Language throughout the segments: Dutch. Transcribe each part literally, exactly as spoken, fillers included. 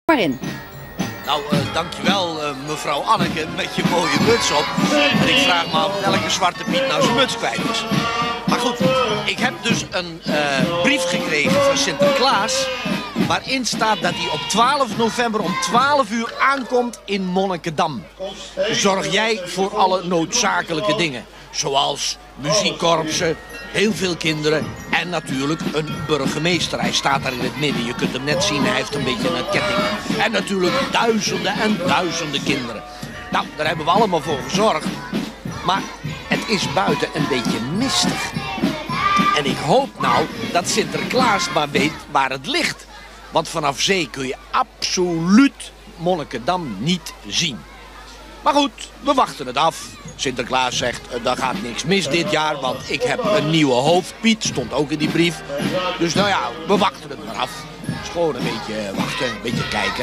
maar in. Nou, uh, dankjewel uh, mevrouw Anneke met je mooie muts op. En ik vraag me af welke zwarte Piet nou zijn muts kwijt is. Maar goed, ik heb dus een uh, brief gekregen van Sinterklaas, waarin staat dat hij op twaalf november om twaalf uur aankomt in Monnikendam. Zorg jij voor alle noodzakelijke dingen, zoals muziekkorpsen, heel veel kinderen en natuurlijk een burgemeester. Hij staat daar in het midden, je kunt hem net zien, hij heeft een beetje een ketting. En natuurlijk duizenden en duizenden kinderen. Nou, daar hebben we allemaal voor gezorgd. Maar het is buiten een beetje mistig. En ik hoop nou dat Sinterklaas maar weet waar het ligt. Want vanaf zee kun je absoluut Monnikendam niet zien. Maar goed, we wachten het af. Sinterklaas zegt, er gaat niks mis dit jaar, want ik heb een nieuwe hoofdpiet. Stond ook in die brief. Dus nou ja, we wachten het maar af. Het is gewoon een beetje wachten, een beetje kijken.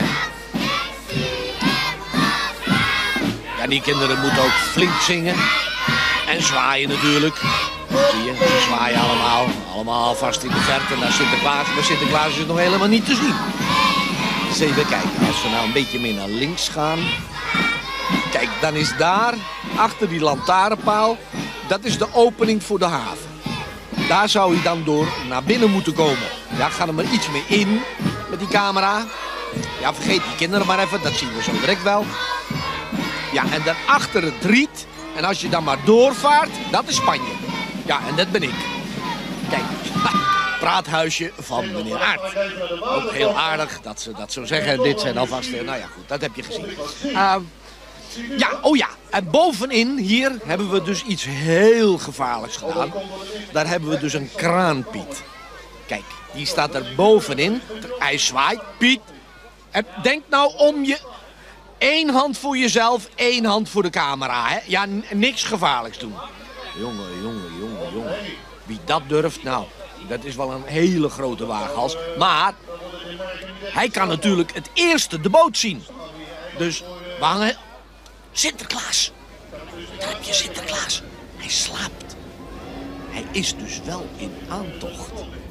Ja, die kinderen moeten ook flink zingen. En zwaaien natuurlijk. Zie je, ze zwaaien allemaal. Allemaal vast in de verte naar Sinterklaas. Maar Sinterklaas is nog helemaal niet te zien. Dus even kijken, als we nou een beetje meer naar links gaan. Kijk, dan is daar, achter die lantaarnpaal, dat is de opening voor de haven. Daar zou hij dan door naar binnen moeten komen. Ja, ga er maar iets meer in met die camera. Ja, vergeet die kinderen maar even, dat zien we zo direct wel. Ja, en dan achter het riet. En als je dan maar doorvaart, dat is Spanje. Ja, en dat ben ik. Kijk, praathuisje van meneer Aert. Ook heel aardig dat ze dat zo zeggen. Dit zijn alvast, nou ja goed, dat heb je gezien. Uh, ja, oh ja, en bovenin hier hebben we dus iets heel gevaarlijks gedaan. Daar hebben we dus een kraanpiet. Kijk, die staat er bovenin. Hij zwaait, Piet. En denk nou om je... Eén hand voor jezelf, één hand voor de camera, hè? Ja, niks gevaarlijks doen. Jongen, jongen, jongen, jongen. Wie dat durft, nou, dat is wel een hele grote waaghals. Maar hij kan natuurlijk het eerste de boot zien. Dus we hangen... Sinterklaas. Daar heb je Sinterklaas. Hij slaapt. Hij is dus wel in aantocht.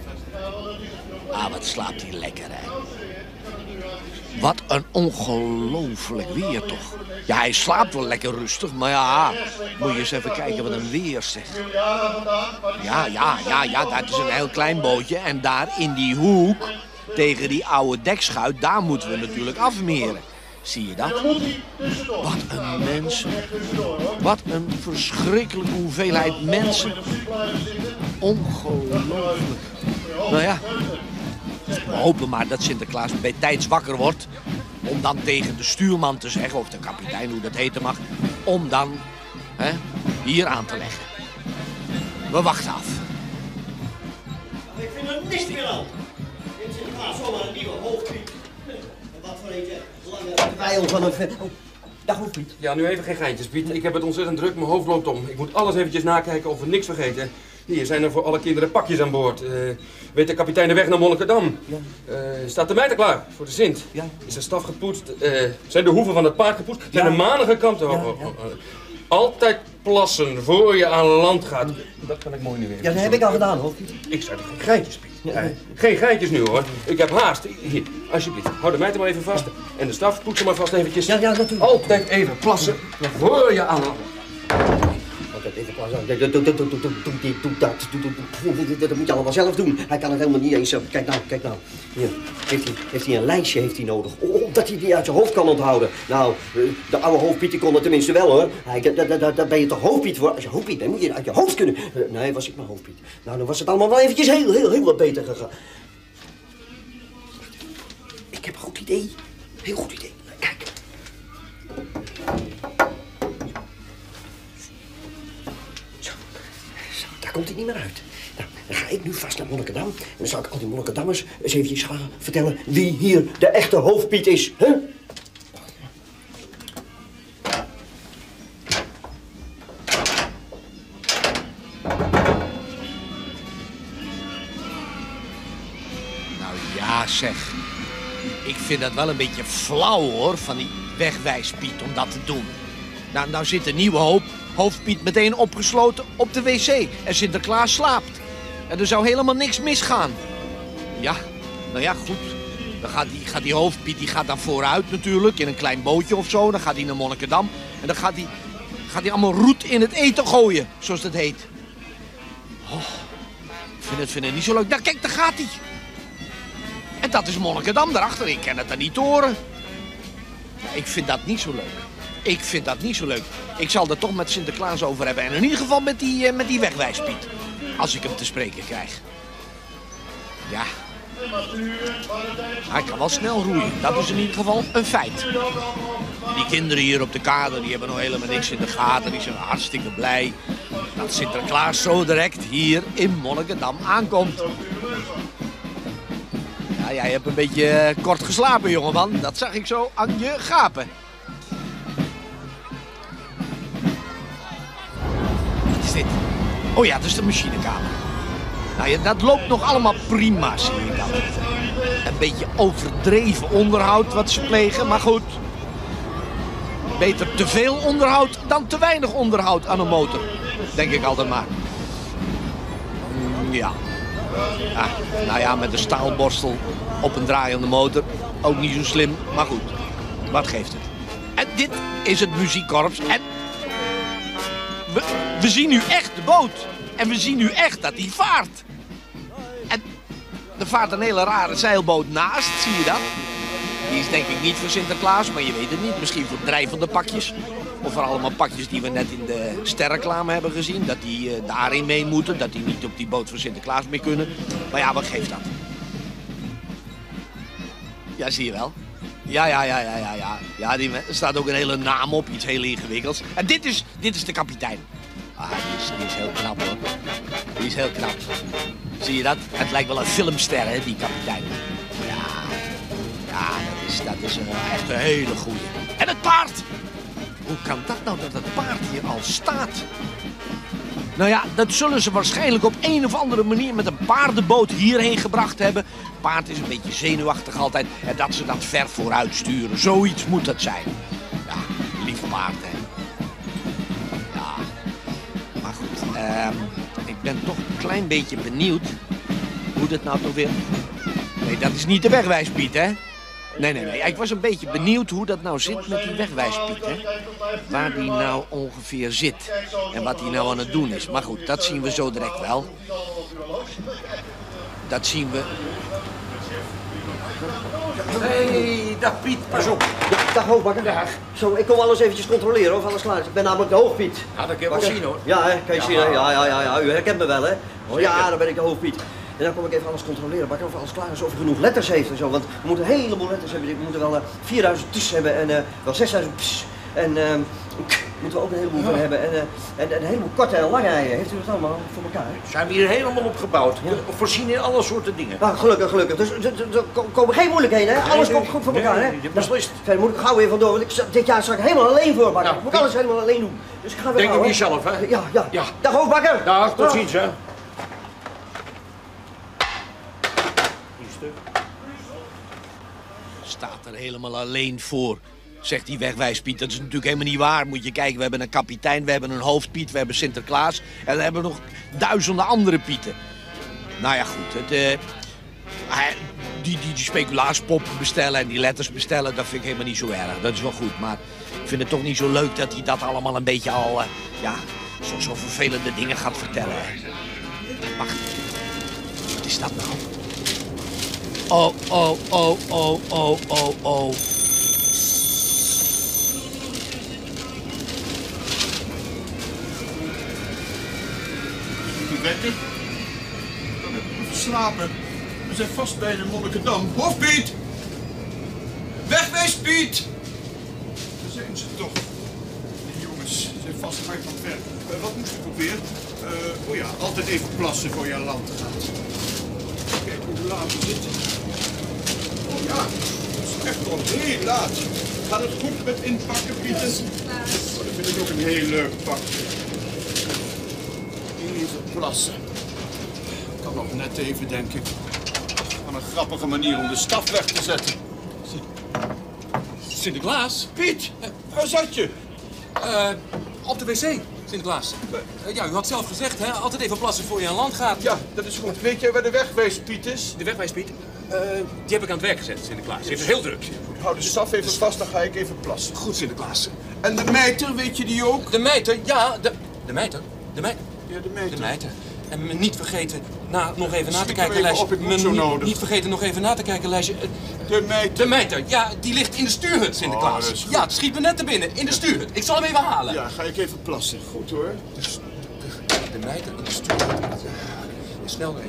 Ah, wat slaapt hij lekker, hè? Wat een ongelooflijk weer toch. Ja, hij slaapt wel lekker rustig, maar ja, moet je eens even kijken wat een weer zegt. Ja, ja, ja, ja, dat is een heel klein bootje. En daar in die hoek, tegen die oude dekschuit, daar moeten we natuurlijk afmeren. Zie je dat? Wat een mensen. Wat een verschrikkelijke hoeveelheid mensen. Ongelooflijk. Nou ja. We hopen maar dat Sinterklaas bij tijds wakker wordt. Om dan tegen de stuurman te zeggen, of de kapitein, hoe dat heten mag. Om dan hè, hier aan te leggen. We wachten af. Ik vind er niks meer aan. Ik Sinterklaas zomaar een nieuwe hoofdpiet. En wat voor een lange wijl van een... Oh, dag hoofdpiet. Ja, nu even geen geintjes, Piet. Ik heb het ontzettend druk, mijn hoofd loopt om. Ik moet alles eventjes nakijken of we niks vergeten. Hier zijn er voor alle kinderen pakjes aan boord. Uh, weet de kapitein de weg naar Monnikendam? Ja. Uh, staat de meid klaar voor de Sint? Ja. Is de staf gepoetst? Uh, zijn de hoeven van het paard gepoetst? Zijn ja. de manen gekamd? Ja, ja. Altijd plassen voor je aan land gaat. Dat kan ik mooi nu weer. Ja, dat heb ik al gedaan, hoor. Ik zei toch geen geintjes, Piet? Ja. Uh, geen geintjes nu, hoor. Ik heb haast. Hier, alsjeblieft. Hou de meid er maar even vast. En de staf poetst er maar vast eventjes. Ja, ja, natuurlijk. Altijd even plassen voor je aan land. Even plassen. Doe dat. Dat moet je allemaal zelf doen. Hij kan het helemaal niet eens. Kijk nou, kijk nou. Hier. Heeft hij, heeft hij een lijstje heeft hij nodig. Omdat hij die uit je hoofd kan onthouden. Nou, de oude hoofdpiet die kon het tenminste wel, hoor. Daar ben je toch hoofdpiet voor. Als je hoofdpiet bent, moet je uit je hoofd kunnen. Nee, was ik maar hoofdpiet. Nou, dan was het allemaal wel eventjes heel, heel, heel wat beter gegaan. Ik heb een goed idee. Heel goed idee. Kijk. Komt hij niet meer uit. Nou, dan ga ik nu vast naar Monnikendam. En dan zal ik al die Monnikendammers eens eventjes gaan vertellen wie hier de echte hoofdpiet is. Huh? Nou ja, zeg. Ik vind dat wel een beetje flauw, hoor, van die wegwijspiet om dat te doen. Nou, nou zit een nieuwe hoop. Hoofdpiet meteen opgesloten op de wc. En Sinterklaas slaapt. En er zou helemaal niks misgaan. Ja, nou ja, goed. Dan gaat die, gaat die hoofdpiet die gaat dan vooruit natuurlijk, in een klein bootje of zo. Dan gaat hij naar Monnikendam. En dan gaat hij, gaat hij allemaal roet in het eten gooien, zoals dat heet. Oh, ik vind het, vind het niet zo leuk. Nou, kijk, daar gaat hij. En dat is Monnikendam daarachter. Ik kan het dan niet horen. Ik vind dat niet zo leuk. Ik vind dat niet zo leuk. Ik zal er toch met Sinterklaas over hebben. En in ieder geval met die, uh, met die wegwijspiet. Als ik hem te spreken krijg. Ja. Hij kan wel snel roeien. Dat is in ieder geval een feit. Die kinderen hier op de kade, die hebben nog helemaal niks in de gaten. Die zijn hartstikke blij dat Sinterklaas zo direct hier in Monnikendam aankomt. Ja, jij hebt een beetje uh, kort geslapen, jongeman. Dat zag ik zo aan je gapen. Wat is dit? Oh ja, dat is de machinekamer. Nou ja, dat loopt nog allemaal prima, zie je dan. Een beetje overdreven onderhoud wat ze plegen, maar goed. Beter te veel onderhoud dan te weinig onderhoud aan een motor. Denk ik altijd maar. Ja. Ja, nou ja, met een staalborstel op een draaiende motor. Ook niet zo slim, maar goed. Wat geeft het? En dit is het muziekkorps. En we, we zien nu echt de boot. En we zien nu echt dat die vaart. En er vaart een hele rare zeilboot naast, zie je dat? Die is denk ik niet voor Sinterklaas, maar je weet het niet. Misschien voor drijvende pakjes. Of voor allemaal pakjes die we net in de sterreclame hebben gezien. Dat die uh, daarin mee moeten. Dat die niet op die boot van Sinterklaas mee kunnen. Maar ja, wat geeft dat? Ja, zie je wel. Ja, ja, ja, ja, ja, ja. Ja, die, er staat ook een hele naam op. Iets heel ingewikkelds. En dit is, dit is de kapitein. Ah, die is, die is heel knap, hoor. Die is heel knap. Zie je dat? Het lijkt wel een filmster, hè, die kapitein. Ja, ja, dat is, dat is een, echt een hele goeie. En het paard! Hoe kan dat nou dat het paard hier al staat? Nou ja, dat zullen ze waarschijnlijk op een of andere manier met een paardenboot hierheen gebracht hebben. Het paard is een beetje zenuwachtig altijd. En dat ze dat ver vooruit sturen. Zoiets moet het zijn. Ja, lief paard, hè. Ja, maar goed. Uh, ik ben toch een klein beetje benieuwd hoe dat nou toch weer... Nee, dat is niet de wegwijspiet, hè? Nee, nee, nee. Ik was een beetje benieuwd hoe dat nou zit met die wegwijspiet, hè? Waar die nou ongeveer zit. En wat hij nou aan het doen is. Maar goed, dat zien we zo direct wel. Dat zien we... Hé, hey, dag Piet, pas op. Ja, dag hoofdbakker. Dag. Zo, ik kom alles eventjes controleren of alles klaar is. Ik ben namelijk de hoofdpiet. Ja, dat kun je wel zien, hoor. Ja, hè, kan je ja, zien, hè? Ja, ja, ja, ja, u herkent me wel, hè? Oh, ja, ja, dan ben ik de hoofdpiet. En dan kom ik even alles controleren, bakker, of alles klaar is, of hij genoeg letters heeft en zo. Want we moeten een heleboel letters hebben. We moeten wel uh, vierduizend t's hebben en uh, wel zesduizend p's. En uh, moeten we ook een heleboel van hebben. En, uh, en, en een heleboel korte en lange rijen. Heeft u dat allemaal voor elkaar? Zijn we hier helemaal opgebouwd. Ja. Voorzien in alle soorten dingen. Nou, gelukkig, gelukkig. Dus er komen geen moeilijkheden, hè? Alles komt goed voor elkaar, hè? Nee, nee, beslist. Nou, verder moet ik gauw weer vandoor, want ik, dit jaar sta ik helemaal alleen voor, bakker. Nou, ik moet alles helemaal alleen doen. Dus ik ga weer denk gauw, aan hè? jezelf, hè? Ja, ja. Ja. Dag hoofdbakker. Dag, tot ziens, hè. Staat er helemaal alleen voor, zegt die wegwijspiet. Dat is natuurlijk helemaal niet waar. Moet je kijken, we hebben een kapitein, we hebben een hoofdpiet, we hebben Sinterklaas. En we hebben nog duizenden andere pieten. Nou ja, goed. Het, uh, die, die, die speculaaspop bestellen en die letters bestellen, dat vind ik helemaal niet zo erg. Dat is wel goed, maar ik vind het toch niet zo leuk dat hij dat allemaal een beetje al, uh, ja, zo, zo vervelende dingen gaat vertellen. Wacht, wat is dat nou? Oh, oh, oh, oh, oh, oh, oh. U bent het? Dan heb ik me verslapen. We zijn vast bij de Monnikendam. Hoofdpiet! Wegwees, Piet! Daar zijn ze toch. Die jongens zijn vast hard van ver. Uh, wat moest ik ook weer? Uh, oh ja, altijd even plassen voor je aan land gaat. Kijk hoe laat we zitten. Oh ja, het is echt al heel laat. Gaat het goed met inpakken, Pieter? Oh, dat vind ik ook een heel leuk pakje. Even plassen. Kan nog net even, denk ik. Aan een grappige manier om de staf weg te zetten. Sinterklaas? Piet, waar zat je? Uh, op de wc, Sinterklaas. Uh, ja, u had zelf gezegd, hè? Altijd even plassen voor je aan land gaat. Ja, dat is goed. Weet jij waar de wegwijs, Piet, is? De wegwijspiet? Uh, die heb ik aan het werk gezet, Sinterklaas. Ze heeft het heel druk. Hou de staf even vast, dan ga ik even plassen. Goed, Sinterklaas. En de mijter, weet je die ook? De mijter, ja. De, de mijter. De mijter. Ja, de mijter. De mijter. En me niet vergeten na, nog even na te Schiet kijken, er even lijstje. op, ik moet Me zo niet, nodig. niet vergeten nog even na te kijken, lijstje. De mijter. De mijter, ja, die ligt in de stuurhut, Sinterklaas. Oh, dat is goed. Ja, het schiet me net te binnen, in de stuurhut. Ik zal hem even halen. Ja, ga ik even plassen. Goed hoor. De, de, de mijter in de stuurhut. Snel erheen.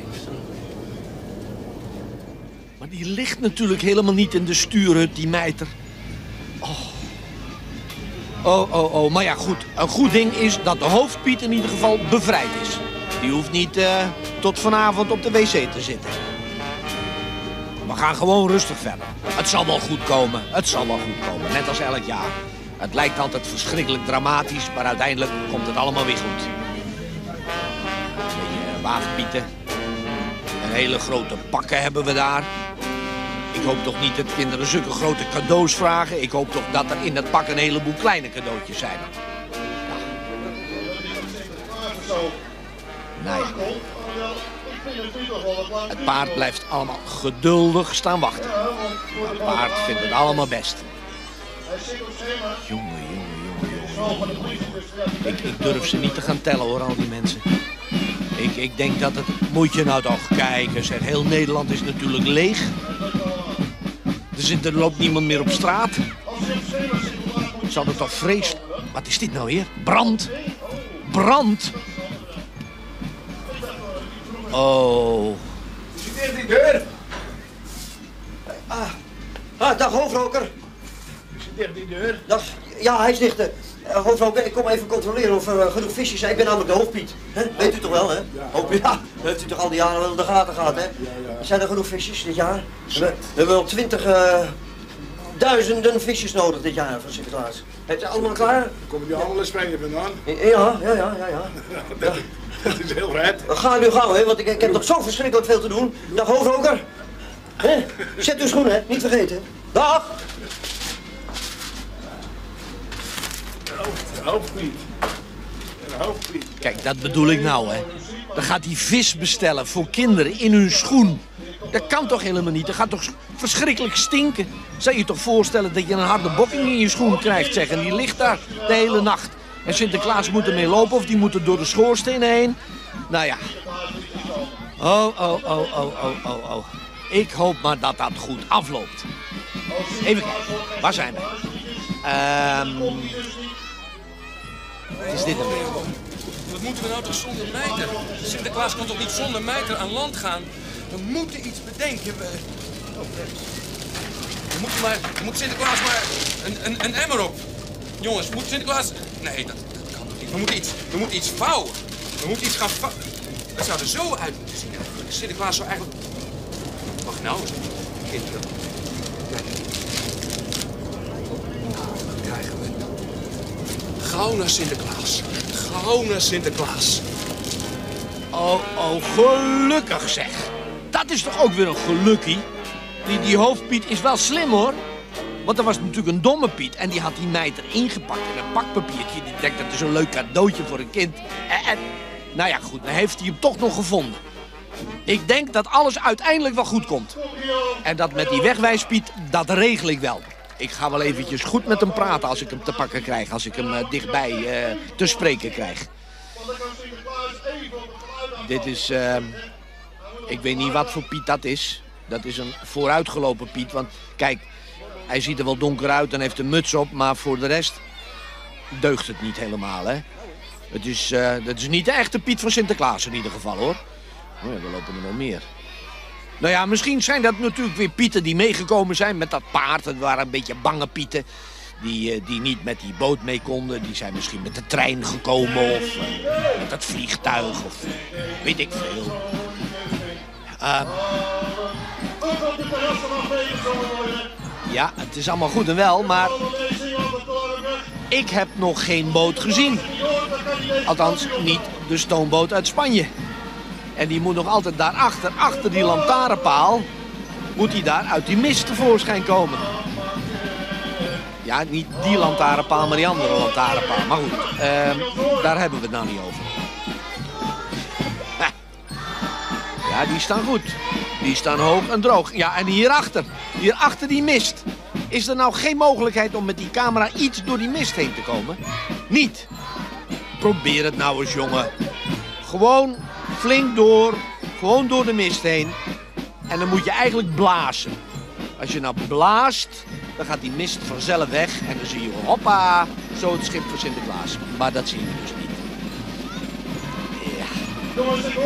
Maar die ligt natuurlijk helemaal niet in de stuurhut, die mijter. Oh. Oh, oh, oh. Maar ja, goed. Een goed ding is dat de hoofdpiet in ieder geval bevrijd is. Die hoeft niet uh, tot vanavond op de wc te zitten. We gaan gewoon rustig verder. Het zal wel goed komen. Het zal wel goed komen. Net als elk jaar. Het lijkt altijd verschrikkelijk dramatisch, maar uiteindelijk komt het allemaal weer goed. Een beetje waagpieten. En hele grote pakken hebben we daar. Ik hoop toch niet dat kinderen zulke grote cadeaus vragen. Ik hoop toch dat er in dat pak een heleboel kleine cadeautjes zijn. Ja. Nee. Het paard blijft allemaal geduldig staan wachten. Het paard vindt het allemaal best. Jongen, jongen, jongen, jongen. Ik, ik durf ze niet te gaan tellen hoor, al die mensen. Ik, ik denk dat het... Moet je nou toch kijken, zeg. Heel Nederland is natuurlijk leeg. Er, zit, er loopt niemand meer op straat. Zal er toch vreselijk... Wat is dit nou weer? Brand? Brand? Oh. Zit die deur? Ah, ah dag hoofdroker. Is het dicht die deur? Dag. Ja, hij is dicht. Uh, hoofdroker, ik kom even controleren of er uh, genoeg visjes zijn. Ik ben namelijk de hoofdpiet. Hè? Weet u toch wel, hè? Ja. Hoop, ja. Dat heeft u toch al die jaren wel in de gaten gehad, hè? Ja, ja. Zijn er genoeg visjes dit jaar? We, we hebben wel twintig uh, duizenden visjes nodig dit jaar voor Sinterklaas. Heeft u allemaal klaar? Komen die allemaal in Spanje vandaan? Ja, ja, ja, ja, ja. Dat, dat is heel red. Ga nu gauw, hè, want ik, ik heb nog zo verschrikkelijk veel te doen. Dag hoofdroker. Hè? Zet uw schoenen, hè? Niet vergeten. Dag! Een hoofdpiet. Een hoofdpiet. Kijk, dat bedoel ik nou, hè. Dan gaat hij vis bestellen voor kinderen in hun schoen. Dat kan toch helemaal niet? Dat gaat toch verschrikkelijk stinken? Zou je je toch voorstellen dat je een harde bokking in je schoen krijgt, zeg. En die ligt daar de hele nacht. En Sinterklaas moet ermee lopen of die moet er door de schoorsteen heen. Nou ja. Oh, oh, oh, oh, oh, oh, oh. Ik hoop maar dat dat goed afloopt. Even kijken. Waar zijn we? Ehm... Wat is dit dan weer? Wat moeten we nou toch zonder mijter? Sinterklaas kan toch niet zonder mijter aan land gaan? We moeten iets bedenken. We, we moeten maar, we moeten Sinterklaas maar een, een, een emmer op. Jongens, moet Sinterklaas... Nee, dat, dat kan toch niet. We moeten iets, we moeten iets vouwen. We moeten iets gaan vouwen. Dat zou er zo uit moeten zien. Sinterklaas zou eigenlijk... Wacht nou eens. Kinderen. Kijk. Wat krijgen we? Gauw naar Sinterklaas. Gauw naar Sinterklaas. Oh, oh, gelukkig zeg. Dat is toch ook weer een gelukkie? Die, die hoofdpiet is wel slim hoor. Want er was natuurlijk een domme Piet en die had die meid erin gepakt in een pakpapiertje. Die denkt dat is een leuk cadeautje voor een kind. En, en nou ja goed, dan heeft hij hem toch nog gevonden. Ik denk dat alles uiteindelijk wel goed komt. En dat met die wegwijspiet, dat regel ik wel. Ik ga wel eventjes goed met hem praten als ik hem te pakken krijg. Als ik hem uh, dichtbij uh, te spreken krijg. Dit is... Uh, ik weet niet wat voor Piet dat is. Dat is een vooruitgelopen Piet. Want kijk, hij ziet er wel donker uit en heeft een muts op. Maar voor de rest deugt het niet helemaal, hè. Het is, uh, dat is niet de echte Piet van Sinterklaas in ieder geval, hoor. Oh ja, er lopen er nog meer. Nou ja, misschien zijn dat natuurlijk weer Pieten die meegekomen zijn met dat paard. Het waren een beetje bange Pieten. Die, uh, die niet met die boot mee konden. Die zijn misschien met de trein gekomen of uh, met het vliegtuig of uh, weet ik veel. Uh, ja, het is allemaal goed en wel, maar ik heb nog geen boot gezien. Althans, niet de stoomboot uit Spanje. En die moet nog altijd daarachter, achter die lantaarnpaal, moet die daar uit die mist tevoorschijn komen. Ja, niet die lantaarnpaal, maar die andere lantaarnpaal. Maar goed, uh, daar hebben we het nou niet over. Ja, die staan goed. Die staan hoog en droog. Ja, en hierachter, hierachter die mist. Is er nou geen mogelijkheid om met die camera iets door die mist heen te komen? Niet. Probeer het nou eens, jongen. Gewoon flink door, gewoon door de mist heen. En dan moet je eigenlijk blazen. Als je nou blaast, dan gaat die mist vanzelf weg. En dan zie je, hoppa, zo het schip van Sinterklaas. Maar dat zie je dus niet. Ja.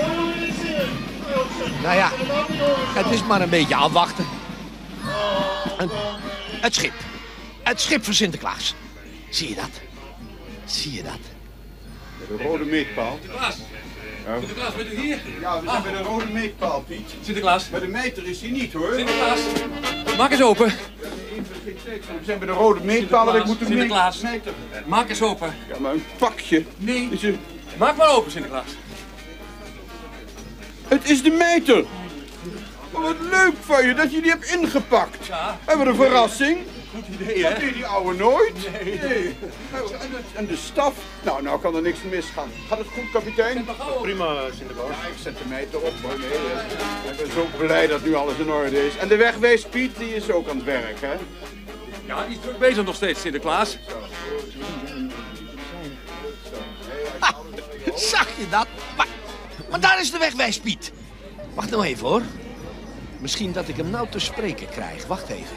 Nou ja, het is maar een beetje afwachten. En het schip. Het schip van Sinterklaas. Zie je dat? Zie je dat? De rode meetpaal. Sinterklaas. Ja. Sinterklaas, bent u hier? Ja, we zijn bij de rode meetpaal, Piet. Sinterklaas. Maar de meter is hier niet, hoor. Sinterklaas. Maak eens open. We zijn bij de rode meetpaal en ik moet de Sinterklaas. meter. Maak eens open. Ja, maar een pakje. Nee. Is een... Maak maar open, Sinterklaas. Het is de meter. Oh, wat leuk van je dat je die hebt ingepakt. Ja. En wat een verrassing. Goed idee, Dat hè? deed die ouwe nooit. Nee. nee. Oh, en, de, en de staf. Nou, nou kan er niks misgaan. Gaat het goed, kapitein? Prima, Sinterklaas. Ja, ik zet de meter op. Hoor. Nee, hè. Ik ben zo blij dat nu alles in orde is. En de wegwees Piet, die is ook aan het werk, hè? Ja, die is druk bezig nog steeds, Sinterklaas. Ha, zag je dat? Maar, maar daar is de wegwijs, Piet. Wacht nou even, hoor. Misschien dat ik hem nou te spreken krijg. Wacht even.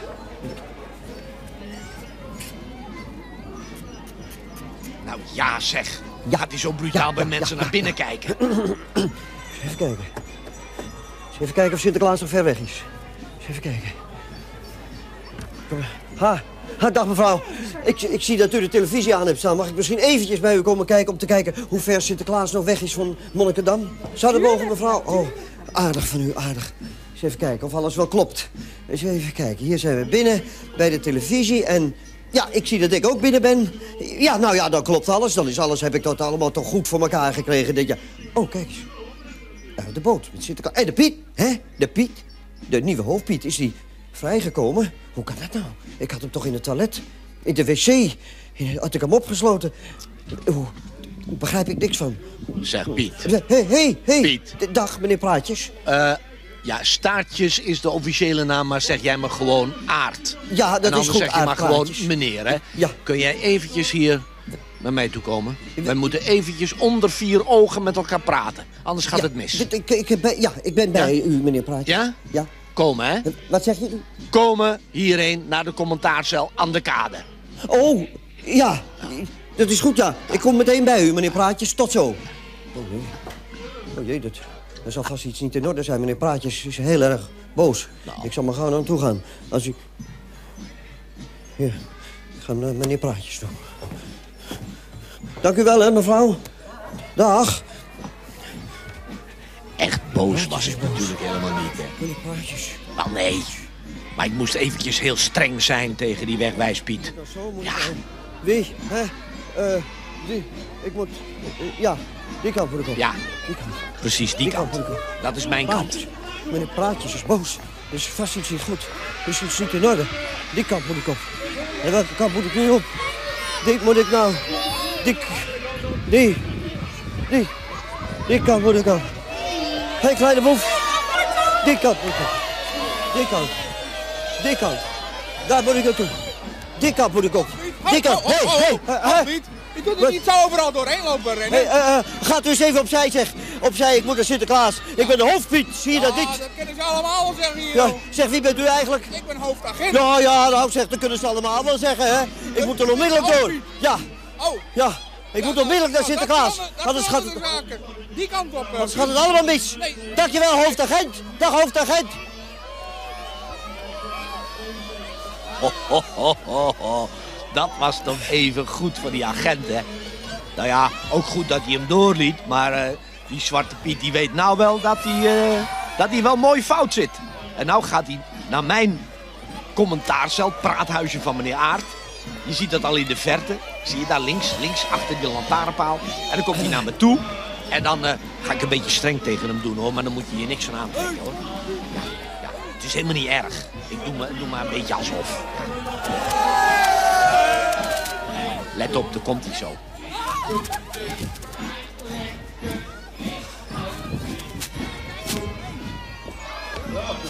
Nou ja, zeg. Ja, het is zo brutaal bij mensen naar binnen kijken. Even kijken. Eens even kijken of Sinterklaas nog ver weg is. Eens even kijken. Kom maar. Ha, ha, dag mevrouw. Ik, ik zie dat u de televisie aan hebt staan. Mag ik misschien eventjes bij u komen kijken om te kijken hoe ver Sinterklaas nog weg is van Monnikendam? Zou dat mogen, mevrouw? Oh, aardig van u, aardig. Eens even kijken of alles wel klopt. Eens even kijken. Hier zijn we binnen bij de televisie en... Ja, ik zie dat ik ook binnen ben. Ja, nou ja, dan klopt alles. Dan is alles, heb ik dat allemaal toch goed voor elkaar gekregen. Dit jaar. Oh, kijk eens. Ja, de boot met Sinterklaas. En de Piet, hè? De Piet. De nieuwe hoofdpiet, is die vrijgekomen? Hoe kan dat nou? Ik had hem toch in het toilet. In de wc. Had ik hem opgesloten. Hoe? Begrijp ik niks van. Zeg, Piet. Hé, hé, hé. Hey. Piet. Dag, meneer Praatjes. Uh, ja, Staartjes is de officiële naam, maar zeg jij maar gewoon Aard. Ja, dat en is goed, zeg je maar Aardpraatjes. gewoon meneer, hè? Ja. Kun jij eventjes hier naar mij toe komen? Wij moeten eventjes onder vier ogen met elkaar praten. Anders gaat Ja, het mis. dit- Ik, ik, ben, ja, ik ben bij u, meneer Praatjes. Ja? Ja. Komen, hè? Wat zeg je? Komen hierheen naar de commentaarcel aan de kade. Oh, ja. Dat is goed, ja. Ik kom meteen bij u, meneer Praatjes. Tot zo. Oh jee. Oh jee, dat, dat zal vast iets niet in orde zijn. Meneer Praatjes is heel erg boos. Nou. Ik zal maar gauw naar hem toe gaan. Als u... Hier, ik ga naar meneer Praatjes toe. Dank u wel, hè, mevrouw. Dag. Echt boos was ik natuurlijk helemaal niet, hè? Meneer Praatjes. Wel, nee. Maar ik moest eventjes heel streng zijn tegen die wegwijspiet. Zo moet Ja. ik zijn. Wie? Hè? Eh, die. Ik moet... eh, ja, die kant moet ik op. Ja, Die kant. precies die Die kant. kant moet ik op. Dat is mijn kant. Praatjes. Meneer Praatjes is boos. Er is vast iets niet goed. Er is iets niet in orde. Die kant moet ik op. En welke kant moet ik nu op? Die moet ik nou... Die... Die... Die... Die kant moet ik op. Hé, hey, kleine boef. Die kant moet ik op. Die kant. Die kant. Daar moet ik naartoe. Die kant moet ik op. Die kant. Hé, hé, hé. Je kunt Wat? er niet zo overal doorheen lopen rennen. Hey, uh, uh, gaat u eens even opzij, zeg. Opzij, ik moet naar Sinterklaas. Ik ben de hoofdpiet, zie je dat Ah, niet? dat kennen ze allemaal wel zeggen hier. Ja, joh. zeg, wie bent u eigenlijk? Ik ben hoofdagent. Ja, ja, nou, zeg, dat kunnen ze allemaal wel zeggen, hè. Ik moet er onmiddellijk door. Ja, Oh. ja, ik moet onmiddellijk naar Sinterklaas. Anders gaat het, het... Die kant op. eh. anders gaat het allemaal mis. Nee. Dankjewel, hoofdagent. Dag, hoofdagent. Ho, ho, ho, ho, ho. Dat was toch even goed voor die agent, hè? Nou ja, ook goed dat hij hem doorliet, maar eh, die Zwarte Piet die weet nou wel dat hij, eh, dat hij wel mooi fout zit. En nou gaat hij naar mijn commentaarcel, het praathuisje van meneer Aard. Je ziet dat al in de verte. Zie je daar links, links achter die lantaarnpaal. En dan komt hij naar me toe. En dan eh, ga ik een beetje streng tegen hem doen, hoor. Maar dan moet je hier niks van aantrekken, hoor. Ja, ja, het is helemaal niet erg. Ik doe, me, doe maar een beetje alsof. Let op, daar komt hij zo.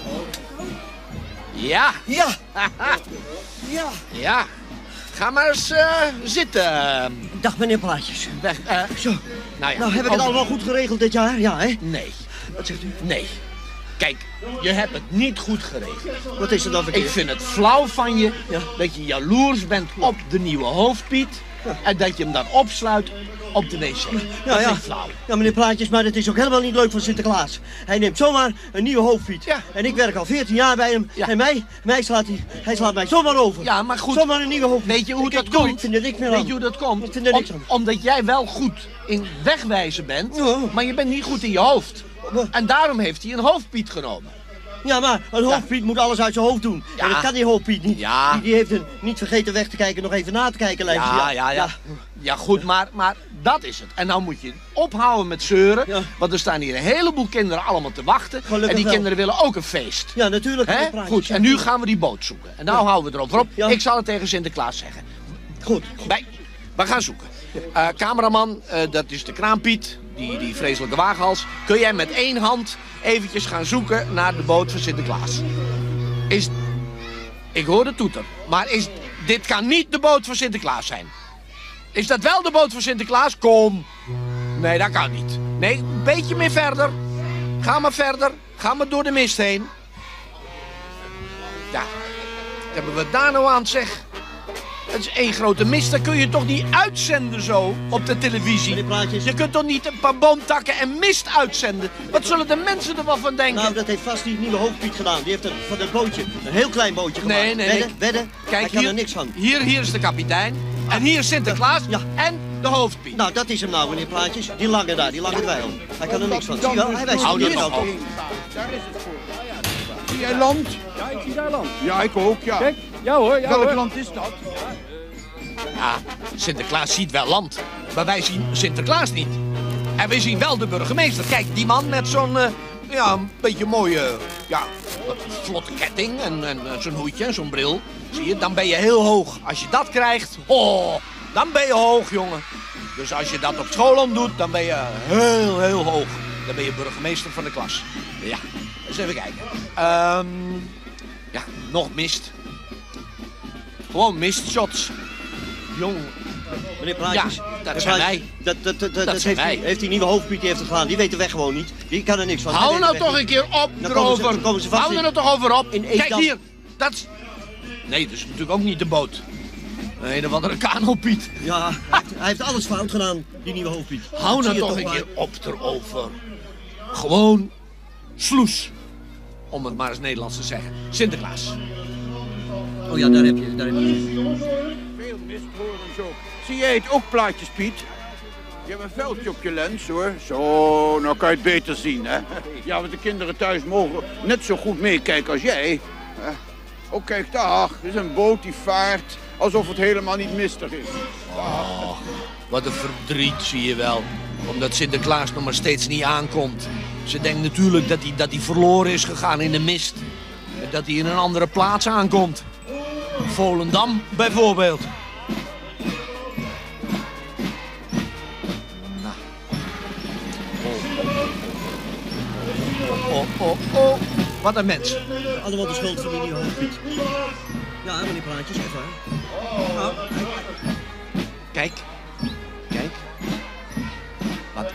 Ja. Ja. Ja. Ja. Ga maar eens uh, zitten. Dag meneer Plaatjes. Weg, uh, Zo. Nou ja. Nou, heb ik het oh. allemaal goed geregeld dit jaar? Ja, hè? Nee. Wat zegt u? Nee. Kijk, je hebt het niet goed geregeld. Wat is er dan verkeerd? Ik vind het flauw van je Ja. dat je jaloers bent op de nieuwe hoofdpiet. Ja. En dat je hem dan opsluit op de wc. Ja, dat ja. vind ik flauw. Ja, meneer Plaatjes, maar het is ook helemaal niet leuk voor Sinterklaas. Hij neemt zomaar een nieuwe hoofdpiet. Ja. En ik werk al veertien jaar bij hem. Ja. En mij, mij slaat hij, hij slaat mij zomaar over. Ja, maar goed. Zomaar een nieuwe hoofdpiet. Weet je hoe ik, dat ik, komt? Ik vind er niks meer Weet aan. je hoe dat komt? Ik vind er niks Om- aan. omdat jij wel goed in wegwijzen bent, Ja. maar je bent niet goed in je hoofd. Ja. En daarom heeft hij een hoofdpiet genomen. Ja, maar een hoofdpiet moet alles uit zijn hoofd doen. Ja. En dat kan die hoofdpiet niet. Ja. Die, die heeft een niet vergeten weg te kijken, nog even na te kijken, lijkt Ja, ze. ja, ja. Ja, goed, maar, maar dat is het. En nou moet je ophouden met zeuren, Ja. want er staan hier een heleboel kinderen allemaal te wachten. Gelukkig en die wel. kinderen willen ook een feest. Ja, natuurlijk. Hè? meneer Plaatjes, Goed, ja. en nu gaan we die boot zoeken. En nou houden we erover op. Ja. Ik zal het tegen Sinterklaas zeggen. Goed. Bij, we gaan zoeken. Uh, cameraman, uh, dat is de Kraampiet, die, die vreselijke waaghals. Kun jij met één hand eventjes gaan zoeken naar de boot van Sinterklaas? Is... Ik hoor de toeter, maar is... dit kan niet de boot van Sinterklaas zijn. Is dat wel de boot van Sinterklaas? Kom. Nee, dat kan niet. Nee, een beetje meer verder. Ga maar verder. Ga maar door de mist heen. Ja, wat hebben we daar nou aan, zeg? Het is één grote mist, dat kun je toch niet uitzenden zo op de televisie? Meneer Plaatjes. Je kunt toch niet een paar boomtakken en mist uitzenden? Wat zullen de mensen er wel van denken? Nou, dat heeft vast die nieuwe hoofdpiet gedaan. Die heeft een, van dat bootje, een heel klein bootje gemaakt. Nee, nee, wedden, nee. wedden, Kijk, hij kan hier, er niks van. Hier, hier is de kapitein. En hier is Sinterklaas. Ja. En de hoofdpiet. Nou, dat is hem nou, meneer Plaatjes. Die lange daar, die lange dweil. Hij kan er niks van. Zie je wel, hij wijst Hou hier er nou nog toch. op. Daar is het voor. Zie jij land? Ja, ik zie daar land. Ja, ik ook, ja. Kijk, ja hoor, ja Welk hoor. land is dat? Ja, Sinterklaas ziet wel land. Maar wij zien Sinterklaas niet. En we zien wel de burgemeester. Kijk, die man met zo'n, uh, ja, een beetje mooie, ja, wat vlotte ketting en, en uh, zo'n hoedje en zo'n bril. Zie je, dan ben je heel hoog. Als je dat krijgt, oh, dan ben je hoog, jongen. Dus als je dat op school omdoet, dan ben je heel, heel hoog. Dan ben je burgemeester van de klas. Ja, eens even kijken. Ehm, ja, nog mist. Gewoon mistshots. Jong. Meneer Plaatjes. Ja, dat meneer zijn Plaatjes, wij. Dat, dat, dat, dat, Dat zijn heeft, die, wij. heeft die nieuwe hoofdpiet die heeft het gedaan. Die weet de weg gewoon niet. Die kan er niks van. Hij Hou weet de nou weg toch niet. een keer op Dan komen ze- erover. dan komen ze vast Hou er in- nou toch over op. in één Kijk kant. hier. Dat is... Nee, dat is natuurlijk ook niet de boot. Een of andere kanopiet. Ja, hij heeft, hij heeft alles fout gedaan, die nieuwe hoofdpiet. Hou Zie nou je toch een maar. keer op erover. Gewoon sloes. Om het maar eens Nederlands te zeggen. Sinterklaas. Oh ja, daar heb je, daar heb je. Veel mist horen zo. Zie jij het ook, plaatjes, Piet? Je hebt een veldje op je lens, hoor. Zo, nou kan je het beter zien, hè. Ja, want de kinderen thuis mogen net zo goed meekijken als jij. hè. Oh, kijk daar. Er is een boot die vaart alsof het helemaal niet mistig is. Wat een verdriet zie je wel. Omdat Sinterklaas nog maar steeds niet aankomt. Ze denkt natuurlijk dat hij, dat hij verloren is gegaan in de mist. En dat hij in een andere plaats aankomt. Volendam bijvoorbeeld. Nou. Oh, oh, oh, oh. Wat een mens. Allemaal de schuld van die nieuwe hoofdpiet. Ja, meneer Plaatjes, echt waar. Nou, hij- Kijk. Kijk. Wat?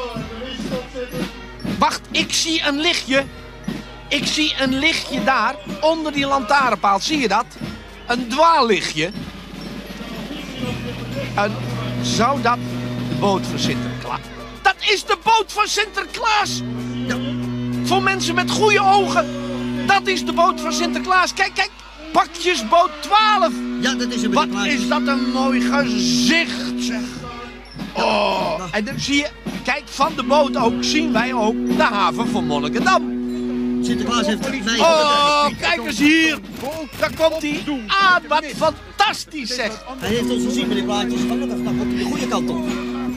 Wacht, ik zie een lichtje. Ik zie een lichtje daar, onder die lantaarnpaal. Zie je dat? Een dwaallichtje. En zou dat de boot van Sinterklaas... Dat is de boot van Sinterklaas! Ja, voor mensen met goede ogen. Dat is de boot van Sinterklaas. Kijk, kijk. Pakjesboot twaalf. ja, dat is hem, meneer Wat Plaatjes. is dat een mooi gezicht, zeg. Oh, en dan zie je, kijk, van de boot ook zien wij ook de haven van Monnikendam. Sinterklaas heeft het mij. Oh, kijk eens hier. Daar komt hij aan. Wat fantastisch, zeg. Hij heeft ons gezien, meneer Plaatjes. Gelukkig, dan komt hij de goede kant op.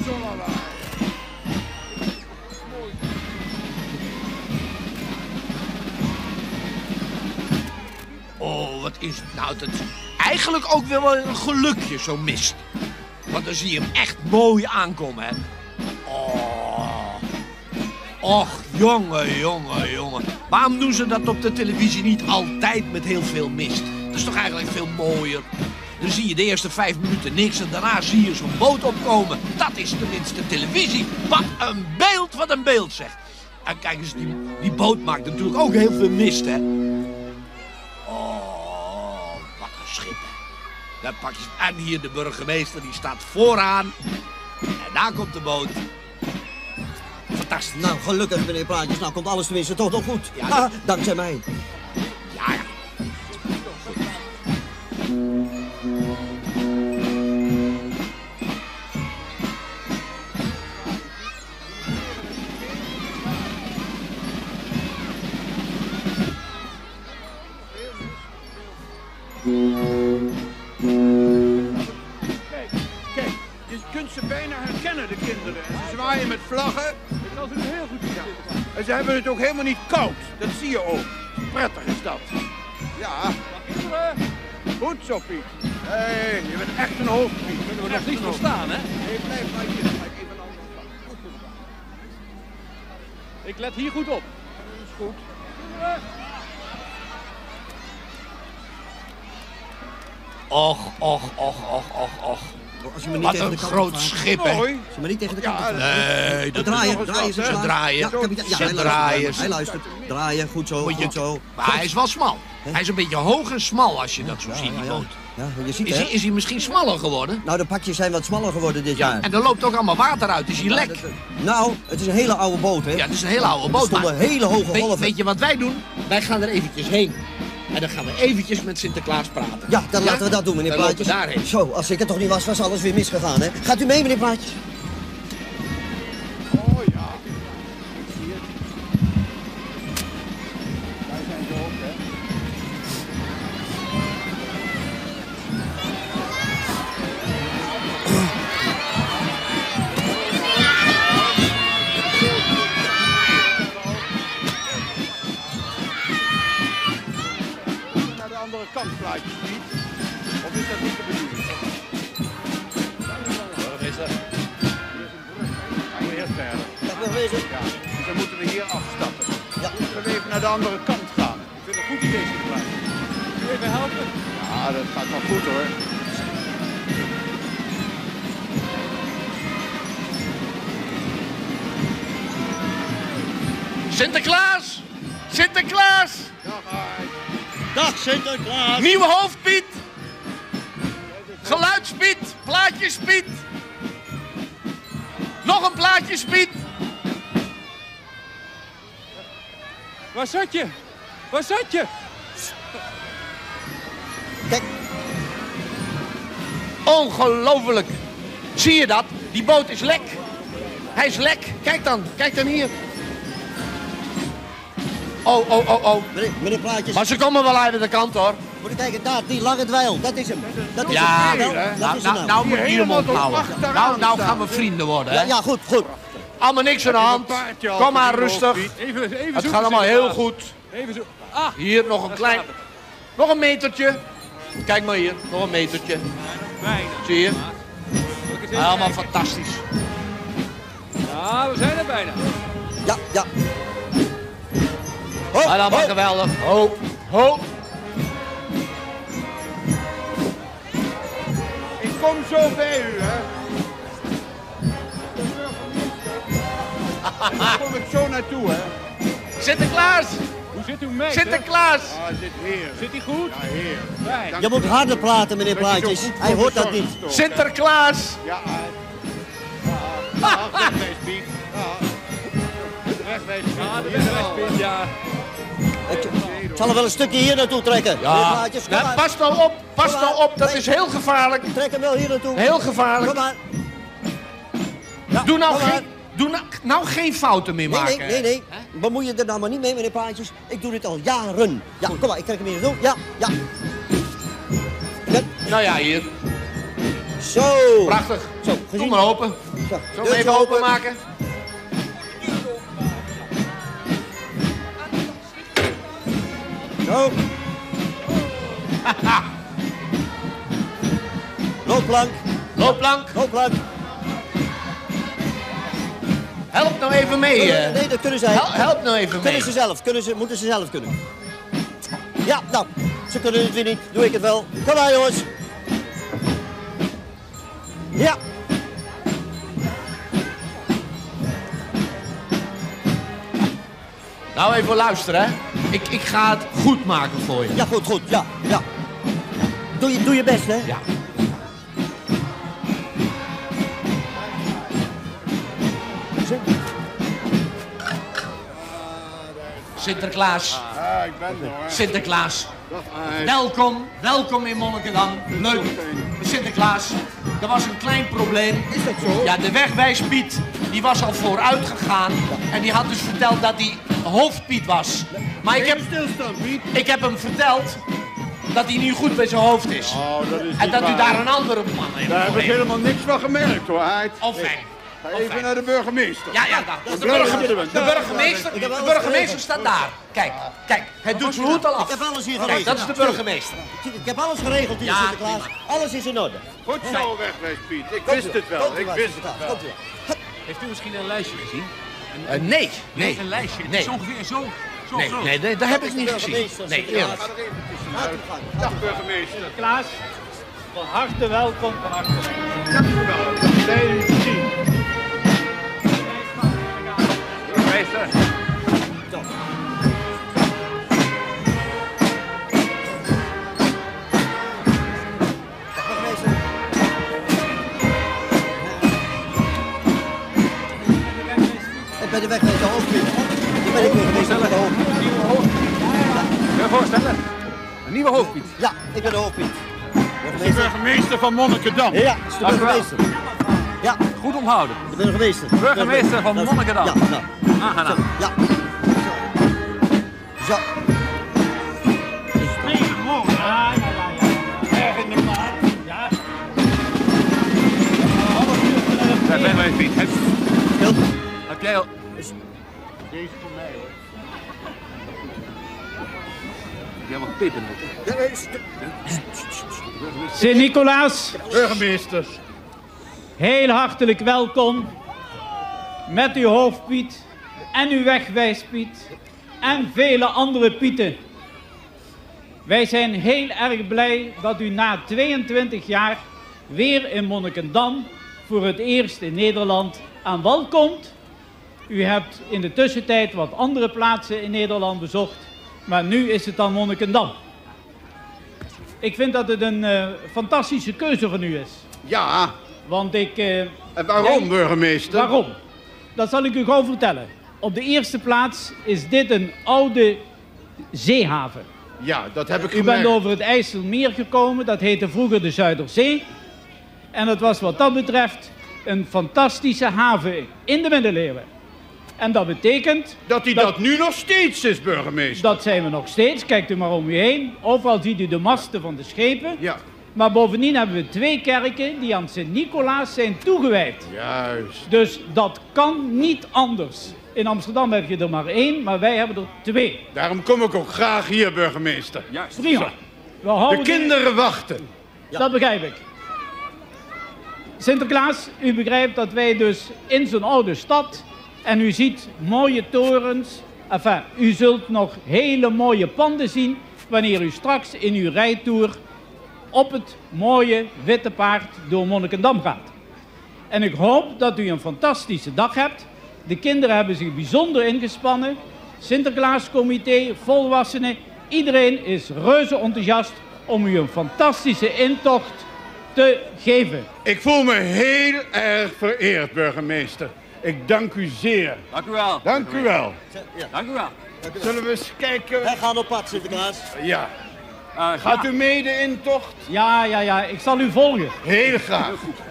Oh, wat is het nou? Dat is eigenlijk ook wel een gelukje, zo'n mist. Want dan zie je hem echt mooi aankomen, hè. Oh. Och, jongen, jongen, jongen. Waarom doen ze dat op de televisie niet altijd met heel veel mist? Dat is toch eigenlijk veel mooier? Dan zie je de eerste vijf minuten niks en daarna zie je zo'n boot opkomen. Dat is tenminste televisie. Wat een beeld, wat een beeld zeg. En kijk eens, die, die boot maakt natuurlijk ook heel veel mist, hè. Oh, wat een schip, hè. Dan pak je, en hier de burgemeester, die staat vooraan. En daar komt de boot. Fantastisch. Nou, gelukkig, meneer Plaatjes. Nou komt alles tenminste toch nog goed. Ja, Ah, dankzij mij. Ja, ja. Kijk, kijk, je kunt ze bijna herkennen, de kinderen. En ze zwaaien met vlaggen. Dat is heel goed. Ja. En ze hebben het ook helemaal niet koud. Dat zie je ook. Prettig is dat. Ja. Goed zo, Piet. Hé, hey, je bent echt een hoofdpiet. Kunnen we nog niet verstaan, hè? Nee, blijf maar hier. Dan ga ik even een andere kant. Goed zo. Ik let hier goed op. Dat is goed. Och, och, och, och, och, och. Als je me niet Wat tegen een de kant groot gaat. schip, hè. Mooi. Als je me niet tegen de kant Ja, gaat. Nee, dat draaien, nog eens draaien, wat, ze hè? slaan. Draaien. Ja, kapitein. Ja, Ze hij draaien. luistert. Hij luistert. Draaien, goed zo, Moet je- goed zo. Maar hij is wel smal. Hij is een beetje hoog en smal als je dat zo Ja, ziet, ja, die ja. boot. Ja, je ziet Is hij, hè. is hij misschien smaller geworden? Nou, de pakjes zijn wat smaller geworden dit jaar. En er loopt ook allemaal water uit. Is hij Ja, lek? dat- Nou, het is een hele oude boot, hè. Ja, het is een hele oude Er boot. stonden Maar hele hoge weet, golven. weet je wat wij doen? Wij gaan er eventjes heen. En dan gaan we eventjes met Sinterklaas praten. Ja, dan laten we dat doen, meneer Dan lopen Plaatjes. we daarheen. Zo, als ik het toch niet was, was alles weer misgegaan, hè. Gaat u mee, meneer Plaatjes? Oh ja. Ik zie het. Wij zijn zo ook, hè. Naar de andere kant, plaatjes, niet? Of is dat niet de bedoeling? Burgemeester. Gaan we eerst verder. Dag, burgemeester. Ja, dus dan moeten we hier afstappen. Ja. Moeten we even naar de andere kant gaan. Ik vind het een goed idee, Sinterklaas. Kun je even helpen? Ja, dat gaat wel goed hoor. Sinterklaas! Sinterklaas! Dag, Aard. Dag, Sinterklaas. Nieuwe hoofdpiet! Geluidspiet! Plaatjespiet! Nog een plaatjespiet! Waar zat je? Waar zat je? Kijk, Ongelooflijk! Zie je dat? Die boot is lek. Hij is lek. Kijk dan. Kijk dan hier. Oh, oh, oh, oh. meneer, meneer Plaatjes. Maar ze komen wel uit de kant, hoor. Moet je kijken, daar, die lange dweil. Dat is hem. Dat is Ja, hem. hè? Dat nou, is hem nou, nou moet Hier je je mond helemaal tot houden. achteraan Nou, nou staan, gaan we hè? vrienden worden, Ja, hè? ja, goed, goed. Allemaal niks aan de Heb je hand. een paardje al Kom maar gezien, rustig. hoofdpiet? Even, even Het zoeken, gaat allemaal heel Sinterklaas. goed. Even zo. Ah, Hier nog een klein... Nog een metertje. Kijk maar hier. Nog een metertje. bijna. Zie je? Zal ik eens even Allemaal kijken? fantastisch. Ja, we zijn er bijna. Ja, ja. Ho, Maar allemaal ho. geweldig. Ho, ho. Ik kom zo bij u, hè. Daar kom ik zo naartoe, hè. Sinterklaas! Hoe zit uw meid? Sinterklaas! Ah, zit heer. Zit hij goed? Ja, heer. Fijn. Dank Je moet u. harder praten, meneer Dat je zo Plaatjes. goed Hij voor hoort dat bezorgd niet. ook, hè. Sinterklaas! Ja, Aard. Ja, wegwees, Piet. Ja. Wegwees, Piet. Ah, de Hier wel. wegwijspit, ja. Ik, ik zal er wel een stukje hier naartoe trekken. Meneer Ja, Plaatjes, kom nou, maar. pas nou op, pas Kom nou maar. op, dat is heel gevaarlijk. Trek hem wel hier naartoe. Heel Kom gevaarlijk. maar. Ja, Doe nou kom maar. geen, doe nou, nou geen fouten meer Nee, maken. nee, nee, nee. Bemoei je er nou maar niet mee, meneer Plaatjes. Ik doe dit al jaren. Ja, kom maar, ik trek hem hier naartoe. Ja, ja. Ja, Nou ja, hier. Zo. Prachtig. Zo, Doe gezien. maar open. Zo, Zullen we deurtje even openmaken? Zo. Loopplank, Loopplank. loopplank. help nou even mee. Kunnen- eh. nee, dat kunnen zij. Hel- help nou even mee. Kunnen ze zelf, kunnen ze, moeten ze zelf kunnen. Ja, nou, ze kunnen het weer niet, doe ik het wel. Kom maar jongens. Ja. Nou, even luisteren, hè. Ik, ik ga het goed maken voor je. Ja, goed, goed, ja, ja. Doe je, doe je best, hè? Ja. Sinterklaas. Ja, ik ben er hoor. Sinterklaas. Dag Aard. Welkom, welkom in Monnikendam. Leuk. Sinterklaas, er was een klein probleem. Is dat zo? Ja, de wegwijspiet, die was al vooruit gegaan. En die had dus verteld dat hij hoofdpiet was. Maar ik heb, Even stilstaan, Piet. ik heb hem verteld dat hij niet goed bij zijn hoofd is. Oh, dat is En niet dat u waar. daar een andere man heeft. Daar heb ik voor helemaal niks van gemerkt hoor, Aard. Of fijn. Ga even naar de burgemeester. Ja, ja, daar. De, De burger- burgemeester. de burgemeester, Ik heb de alles burgemeester staat daar. Kijk, kijk, hij doet zijn hoed al af. Ik heb alles hier Kijk, geregeld. dat is de burgemeester. Ik heb alles geregeld hier, Ja, Sinterklaas. Alles is in orde. Goed zo, wegwees Piet. Ik Komt wist u het wel, Komt u ik maar, wist het Sinterklaas, wel. komt u wel. Heeft u misschien een lijstje gezien? Eh, nee, nee. Een lijstje. Het Nee. is ongeveer zo, zo Nee, groot. nee, nee, dat heb ik is de niet gezien. burgemeester, Nee, Sinterklaas. eerlijk. Ga er even tussenuit. Gaat u gang, gaat Dag u gang. burgemeester. Klaas, van harte welkom, van harte welkom. Dank u wel. Blij u te zien. Burgemeester. Dag, burgemeester. Ik ben de wegwezer hoofdpiet. Ik ben de burgemeester van de hoofdpiet. Kun je voorstellen? Een nieuwe hoofdpiet. Ja, ik ben de hoofdpiet. De Burgemeester. burgemeester van Monnikendam. Ja, dat is de Dank u wel. burgemeester. Ja, Goed onthouden. de burgemeester. Burgemeester van Dat is- Monnikendam. Ja, nou. Aangenaam. Ja. Zo. Spreken mooi. Ja, ja, ja, ja. Erg in de maat. Ja. Daar ben wij, Piet. Heb, Stil. heb jij al... Deze voor mij hoor. Heb jij wel peper Sint-Nicolaas, Burgemeester. heel hartelijk welkom met uw hoofdpiet en uw wegwijspiet en vele andere pieten. Wij zijn heel erg blij dat u na tweeëntwintig jaar weer in Monnikendam voor het eerst in Nederland aan wal komt. U hebt in de tussentijd wat andere plaatsen in Nederland bezocht, maar nu is het dan Monnikendam. Ik vind dat het een eh, fantastische keuze van u is. Ja, Want ik... eh, en waarom denk- burgemeester? Waarom? Dat zal ik u gauw vertellen. Op de eerste plaats is dit een oude zeehaven. Ja, dat heb ik U gemerkt. bent over het IJsselmeer gekomen, dat heette vroeger de Zuiderzee. En dat was wat dat betreft een fantastische haven in de middeleeuwen. En dat betekent... Dat hij dat nu nog steeds is, burgemeester. Dat zijn we nog steeds, kijkt u maar om u heen. Overal ziet u de masten van de schepen. Ja, Maar bovendien hebben we twee kerken die aan Sint-Nicolaas zijn toegewijd. juist. Dus dat kan niet anders. In Amsterdam heb je er maar één, maar wij hebben er twee. Daarom kom ik ook graag hier, burgemeester. Juist. Prima. We De houden kinderen wachten. Dat begrijp ik. Sinterklaas, u begrijpt dat wij dus in zo'n oude stad... en u ziet mooie torens... Enfin, u zult nog hele mooie panden zien... wanneer u straks in uw rijtour... op het mooie witte paard door Monnikendam gaat. En ik hoop dat u een fantastische dag hebt. De kinderen hebben zich bijzonder ingespannen. Sinterklaascomité, volwassenen... iedereen is reuze enthousiast... om u een fantastische intocht te geven. Ik voel me heel erg vereerd, burgemeester. Ik dank u zeer. Dank u wel. Dank u wel. Dank u wel. Zullen we eens kijken? Wij gaan op pad, Sinterklaas. Ja. Uh, Gaat u mee de intocht? Ja, ja, ja, ik zal u volgen. Heel graag.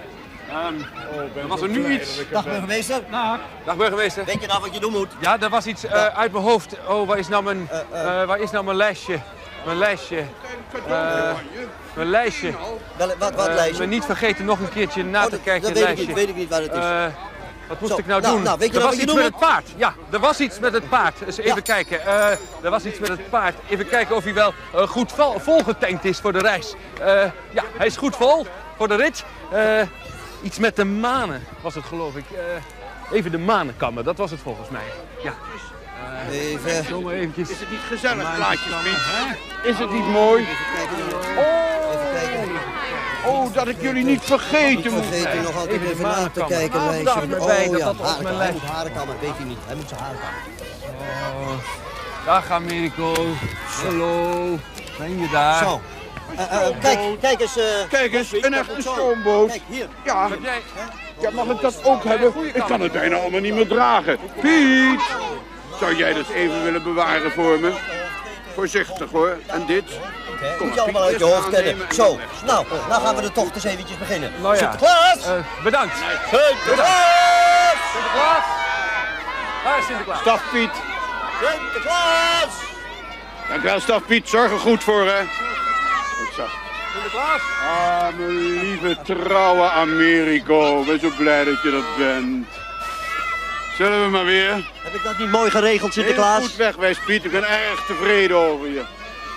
er was er nu iets... Dag burgemeester. Nou, Dag burgemeester. Weet je nou wat je doen moet? Ja, er was iets eh, uit mijn hoofd. Oh, waar is nou mijn, Eh, eh. eh, waar is nou mijn lijstje? Mijn lijstje. Eh, mijn lijstje. Wel, wat wat Eh, lijstje? me niet vergeten nog een keertje na Oh, te dat- kijken dat in het weet ik lijstje. niet, weet ik niet waar het is. Eh, wat moest Zo, ik nou, nou, doen? nou, weet je er nou was wat je iets doen met het paard. Ja, er was iets met het paard. Dus even Ja. kijken. Eh, er was iets met het paard. Even kijken of hij wel eh, goed vol, volgetankt is voor de reis. Eh, ja, hij is goed vol voor de rit. Eh, iets met de manen was het, geloof ik. Eh, Even de manen kammen, dat was het volgens mij. Ja. Uh, Even. Zomaar eventjes. Is het niet gezellig, plaatjes, Piet? Is het niet mooi? Even kijken. Oh, Even kijken. oh, dat ik jullie niet vergeten moet. Vergeet u nog altijd Even even de na manen te kammen. kijken, Ah, meisje. vandaag met mij, Oh dat ja, dat was haren- mijn hij lijst. moet haren kammen, weet u niet. Hij moet zijn haren kammen. Oh. Dag Americo. Hallo. Ben je daar? Zo. Uh, uh, kijk, kijk eens. Uh, Kijk eens, een echte stoomboot. Kijk, hier. Ja, Heb jij... ja, mag ik dat ook hebben? Ik kan het bijna allemaal niet meer dragen. Piet, zou jij dat even willen bewaren voor me? Voorzichtig hoor. En dit? Moet je allemaal uit je hoofd kennen. Zo, nou, nou gaan we de tocht eens eventjes beginnen. Nou ja. Sinterklaas! Uh, bedankt. Sinterklaas! Sinterklaas. Waar is Sinterklaas? Staf Piet. Sinterklaas! Dankjewel, Staf Piet. Zorg er goed voor, hè. Goed zo. Sinterklaas. Ah, mijn lieve, trouwe Americo. Ik ben zo blij dat je dat bent. Zullen we maar weer? Heb ik dat niet mooi geregeld, Sinterklaas? Heel goed wegwijs, Piet. Ik ben erg tevreden over je.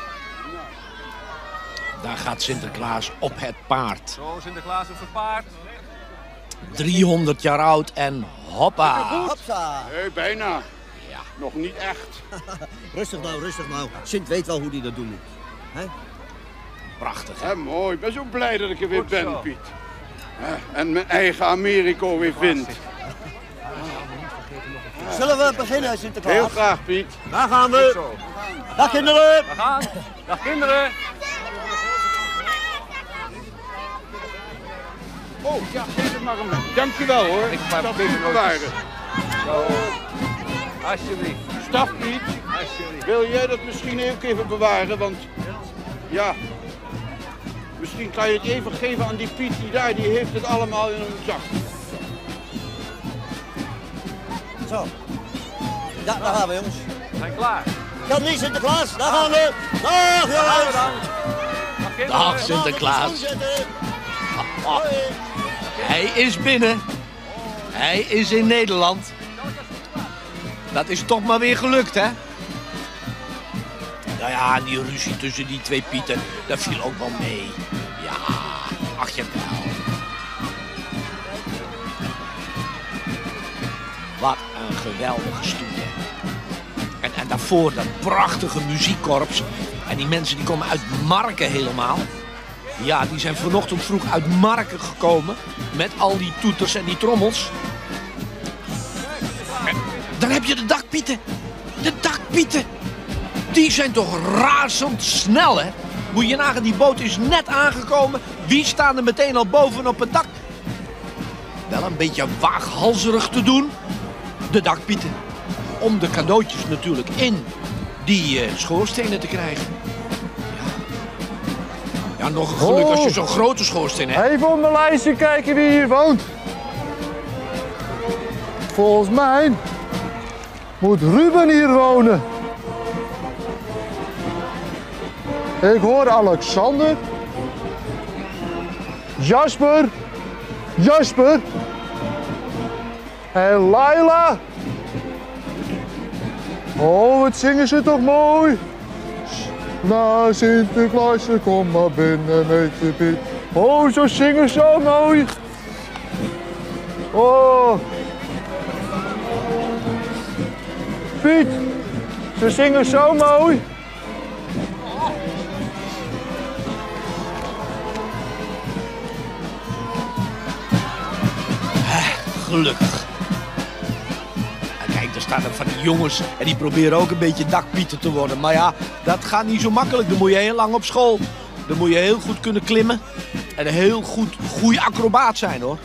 Daar gaat Sinterklaas op het paard. Zo, Sinterklaas op zijn paard. driehonderd jaar oud en hoppa. Hopsa! Nee, bijna. Ja. Nog niet echt. Rustig nou, rustig nou. Sint weet wel hoe hij dat doen moet. Hè? Prachtig, hè? Hè, mooi. Ik ben zo blij dat ik er weer Goed zo. ben, Piet. Hè, en mijn eigen Americo weer vind. Zullen we beginnen, Sinterklaas? Heel graag, Piet. Daar gaan we. Zo. Dag kinderen. We gaan. Dag kinderen. Oh, ja, geef het maar een moment. Dankjewel hoor. Ik ga dat even moet bewaren. Zo. Alsjeblieft. Staf, Piet. Alsjeblieft. Wil jij dat misschien ook even bewaren? Want ja, misschien kan je het even geven aan die Piet die daar, die heeft het allemaal in een zak. Zo. Ja, daar gaan we, jongens. We zijn klaar. Kan niet, Sinterklaas. Daar gaan we. Dag, Daar gaan we jongens. dan. Dag kinderen. Dag Sinterklaas. Ah, hij is binnen. Hij is in Nederland. Dat is toch maar weer gelukt, hè? Nou ja, die ruzie tussen die twee Pieten, dat viel ook wel mee. Ja, ach je wel. Wat een geweldige stoet, hè. En, en daarvoor dat prachtige muziekkorps. En die mensen die komen uit Marken helemaal. Ja, die zijn vanochtend vroeg uit Marken gekomen. Met al die toeters en die trommels. En dan heb je de dakpieten. De dakpieten. Die zijn toch razendsnel, hè? Moet je nagaan, die boot is net aangekomen. Wie staan er meteen al boven op het dak? Wel een beetje waaghalzerig te doen. De dakpieten. Om de cadeautjes natuurlijk in die uh, schoorstenen te krijgen. Ja. Ja, nog een geluk als je zo'n grote schoorsteen hebt. Even op mijn lijstje kijken wie hier woont. Volgens mij moet Ruben hier wonen. Ik hoor Alexander. Jasper. Jasper. En Laila. Oh, wat zingen ze toch mooi. Nou, Sinterklaas, kom maar binnen met je Piet. Oh, zo zingen ze zo mooi. Oh. Piet, ze zingen zo mooi. Gelukkig. En kijk, er staan er van die jongens en die proberen ook een beetje dakpieten te worden. Maar ja, dat gaat niet zo makkelijk. Dan moet je heel lang op school. Dan moet je heel goed kunnen klimmen. En een heel goed, goede acrobaat zijn, hoor.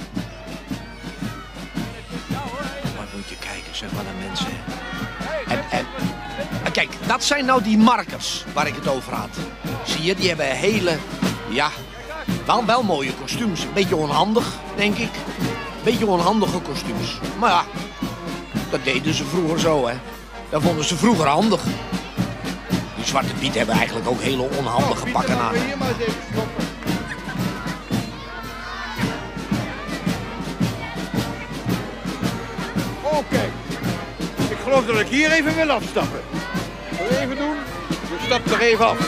Maar moet je kijken, zeg maar naar mensen. En, en, en kijk, dat zijn nou die markers waar ik het over had. Zie je, die hebben hele, ja, wel, wel mooie kostuums. Een beetje onhandig, denk ik. Beetje onhandige kostuums. Maar ja, dat deden ze vroeger zo, hè. Dat vonden ze vroeger handig. Die Zwarte Piet hebben eigenlijk ook hele onhandige pakken aan. Hier maar eens even stoppen. Oké. Ik geloof dat ik hier even wil afstappen. Wat we even doen? We stappen er even af.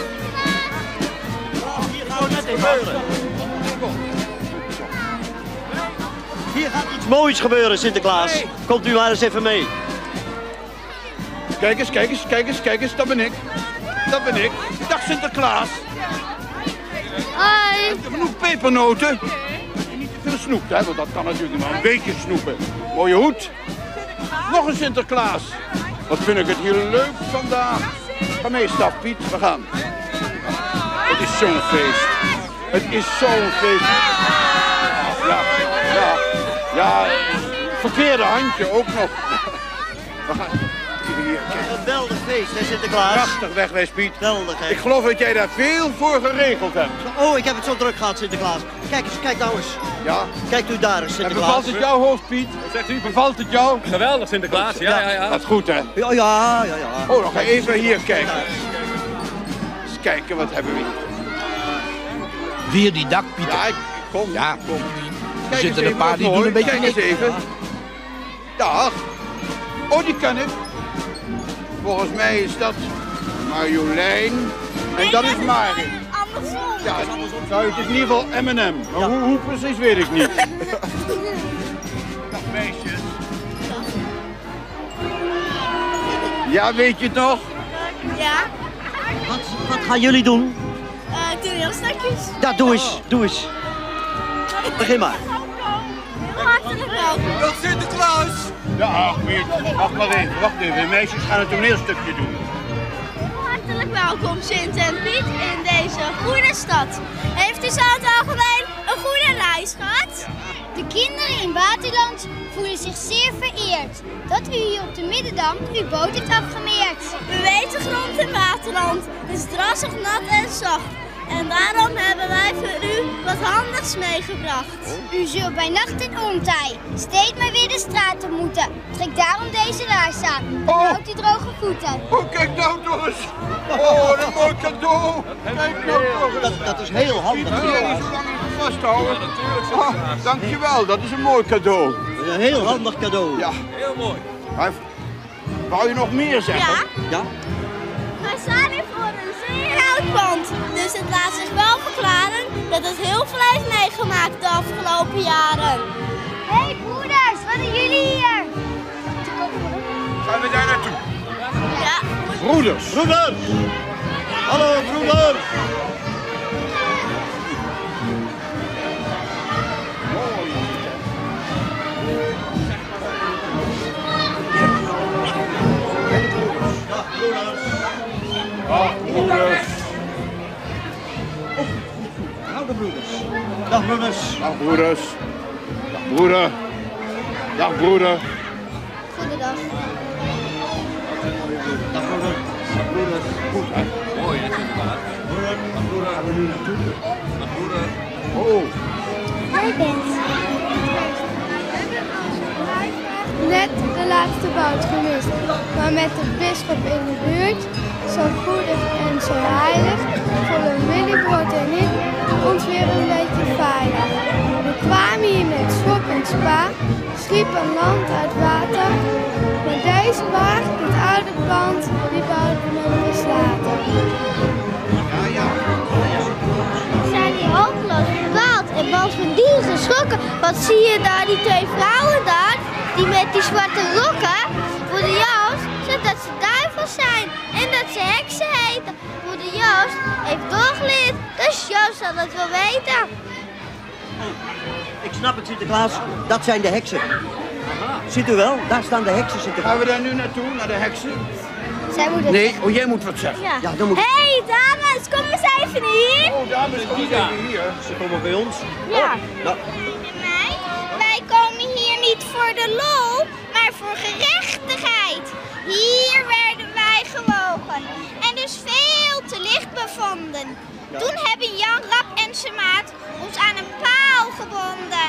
Hier gaan we net gebeuren. Hier Hier gaat iets moois gebeuren, Sinterklaas. Nee. Komt u maar eens even mee. Kijk eens, kijk eens, kijk eens, kijk eens, dat ben ik. Dat ben ik. Dag Sinterklaas. Hoi. Heb je genoeg pepernoten? En niet te veel snoept, hè, want dat kan natuurlijk maar een beetje snoepen. Mooie hoed. Nog een Sinterklaas. Wat vind ik het hier leuk vandaag. Ga mee, stap Piet, we gaan. Het is zo'n feest. Het is zo'n feest. Ja, ja, ja, verkeerde handje ook nog. We gaan. Hier, kijk. Geweldig feest, hè, Sinterklaas? Prachtig wegwijs, Piet. Geweldig, hè? Ik geloof dat jij daar veel voor geregeld hebt. Oh, ik heb het zo druk gehad, Sinterklaas. Kijk eens, kijk nou eens. Ja. Kijk u daar eens, En Sinterklaas. bevalt het jouw hoofd, Piet? Wat zegt u? Bevalt het jou? Geweldig, Sinterklaas. Ja, ja, ja. Dat is goed, hè? Ja, ja, ja, ja. Oh, dan ga even hier kijken. Eens kijken, wat hebben we hier? Weer die dakpieten. Ja, ik kom. Ja, kom. er Kijk zitten eens een paar even, die mooi. doen een beetje Kijk eens niks. even. Dag. Oh, die ken ik. Volgens mij is dat Marjolein. En dat is Marie. Andersom. Ja, nou, het is in ieder geval M en M. Maar hoe, hoe precies weet ik niet. Dag meisjes. Ja, weet je het nog? Ja. Wat, wat gaan jullie doen? Uh, toneelstukjes. Ja, doe eens, doe eens. Begin maar. Heel hartelijk welkom. Dag Sinterklaas. Ja, Piet. Wacht maar even, wacht even. De meisjes gaan een toneelstukje doen. Hartelijk welkom Sint en Piet in deze goede stad. Heeft u zo in het algemeen een goede reis gehad? De kinderen in Waterland voelen zich zeer vereerd dat u hier op de Middendam uw boot heeft afgemeerd. U weet de grond in Waterland is drassig, nat en zacht. En daarom hebben wij voor u wat handigs meegebracht. U zult bij nacht en ontij steeds maar weer de straat op moeten. Trek daarom deze laars aan en Oh. houd u droge voeten. Oh, kijk nou toch eens. Oh, wat een mooi cadeau. Kijk nou toch eens. Dat, dat is heel handig. Wil jij niet zo lang even vasthouden? Ah, dankjewel, dat is een mooi cadeau. Een heel handig cadeau. Ja. Heel mooi. Maar wou je nog meer zeggen? Ja? Ja? Wij staan hier voor een zeer oud pand. Dus het laat zich wel verklaren dat het heel veel heeft meegemaakt de afgelopen jaren. Hé hey, broeders, wat doen jullie hier? Gaan we daar naartoe? Ja. Broeders. Broeders! Hallo, broeders! Dag broeders. Oude broeders. Dag broeders. Dag broeders. Dag broeder. Dag broeder. Goedendag. Dag broeder. Dag broeder. Goed hè? Mooi, hè, Sinterklaas. Broeder. Broeder. Gaan we nu naartoe? Dag, broeder. Oh. Hoi Bent. Net de laatste boot gemist, maar met de bisschop in de buurt, zo goedig en zo heilig, voelen Willy Brood en ik ons weer een beetje veilig. We kwamen hier met schop en spa, schiepen land uit water, maar deze waag, dit oude pand, die bouwden we dus later. Ja, ja. We zijn hier hopeloos verdwaald en bovendien geschrokken. Wat zie je daar, die twee vrouwen daar? Die met die zwarte rokken. Broeder Joost zegt dat ze duivels zijn en dat ze heksen heten. Broeder Joost heeft doorgeleerd, dus Joost zal het wel weten. Ik snap het, Sinterklaas. Dat zijn de heksen. Ziet u wel? Daar staan de heksen, Sinterklaas. Gaan we daar nu naartoe, naar de heksen? Zij moeten... Nee, oh jij moet wat zeggen. Ja. Ja, dan moet... Hé hey, dames, kom eens even hier. Oh dames, kom eens even hier. Ze komen bij ons. Ja. Nou, Mij? Wij komen hier niet voor de lol, maar voor gerechtigheid. Hier werden wij gewogen en dus veel te licht bevonden. Ja. Toen hebben Jan Rap en zijn maat ons aan een paal gebonden.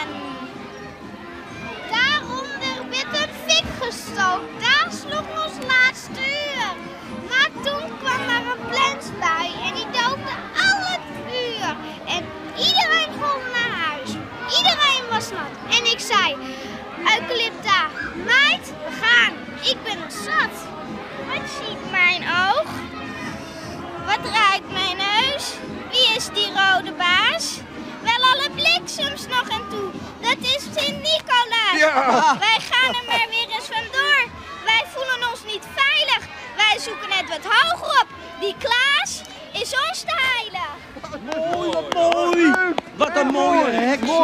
Daaronder werd een fik gestookt, daar sloeg ons laatste uur. Maar toen kwam er een plensbui en die doofde al het vuur. En iedereen ging naar huis, iedereen was nat. En ik zei, Eucalypta, meid, we gaan, ik ben het zat. Wat ziet mijn oog? Wat ruikt mijn neus? Wie is die rode baas? Wel alle bliksems nog en toe, dat is Sint Nicolaas.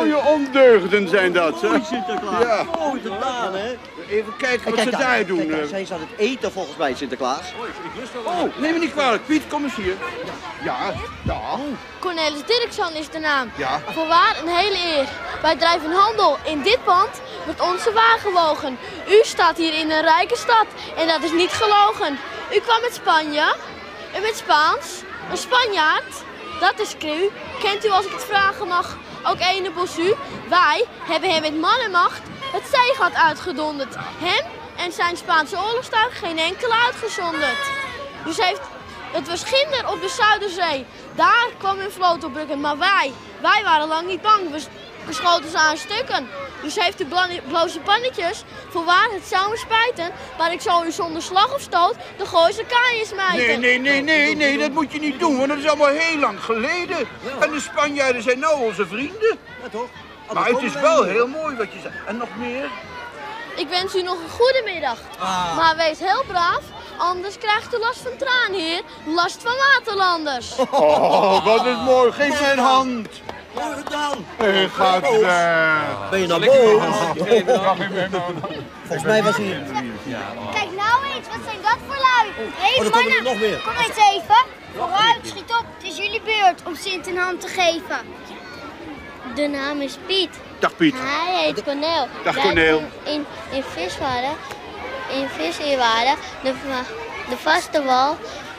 mooie ondeugden zijn dat, hè? Mooi Sinterklaas, Ja. mooi gedaan, hè? Even kijken wat Kijk ze daar, daar kijk doen. daar, eh. Zijn ze aan het eten volgens mij, Sinterklaas? Oh, neem me niet kwalijk. Piet, kom eens hier. Ja, ja. Cornelis Dirkson is de naam. Ja. Voorwaar een hele eer. Wij drijven handel. In dit pand wordt onze waar gewogen. U staat hier in een rijke stad en dat is niet gelogen. U kwam uit Spanje. U bent Spaans. Een Spanjaard. Dat is Cru. Kent u, als ik het vragen mag, ook ene Bossu? Wij hebben hem met man en macht het zeegat uitgedonderd. Hem en zijn Spaanse oorlogstuig geen enkele uitgezonderd. Dus heeft, het was ginder op de Zuiderzee. Daar kwam hun vloot op drukken. Maar wij, wij waren lang niet bang. We, we schoten ze aan stukken. Dus heeft u bloze pannetjes. Voorwaar, het zou me spijten. Maar ik zal u zonder slag of stoot de Gooise kaaien smijten. Nee, nee, nee, nee, nee, dat moet je niet doen, want dat is allemaal heel lang geleden. En de Spanjaarden zijn nou onze vrienden. Ja, toch? Maar het is wel heel mooi wat je zegt. En nog meer? Ik wens u nog een goede middag. Ah. Maar wees heel braaf, anders krijgt u last van traan hier. Last van waterlanders. Oh, wat is mooi. Geef me een hand. Mooi gedaan. Ik ga het weg. Ben je nou boos? Volgens mij was hij... Kijk nou eens, wat zijn dat voor lui? Hé Oh, er komen er mannen, nog meer. kom eens even. Vooruit, schiet op. Het is jullie beurt om Sint een hand te geven. De naam is Piet. Dag Piet. Hij heet Corneel. Dag, Wij Corneel. doen In, in Viswaarde, in Viswaarde, de, va- de vaste wal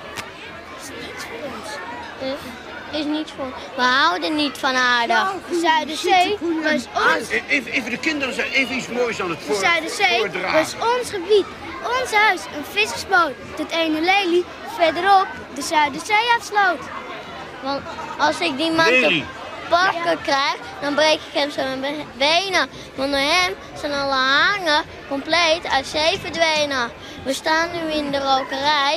is, is niet voor. We houden niet van aardig. De Zuiderzee was ons, E- Even, even de kinderen zijn even iets moois aan het de voor, Zuiderzee voordragen. was ons gebied. Ons huis, een vissersboot. Tot ene lelie, verderop de Zuiderzee afsloot. Want als ik die man Lely. te pakken krijg, dan breek ik hem zijn be- benen. Want door hem zijn alle hangen compleet uit zee verdwenen. We staan nu in de rokerij.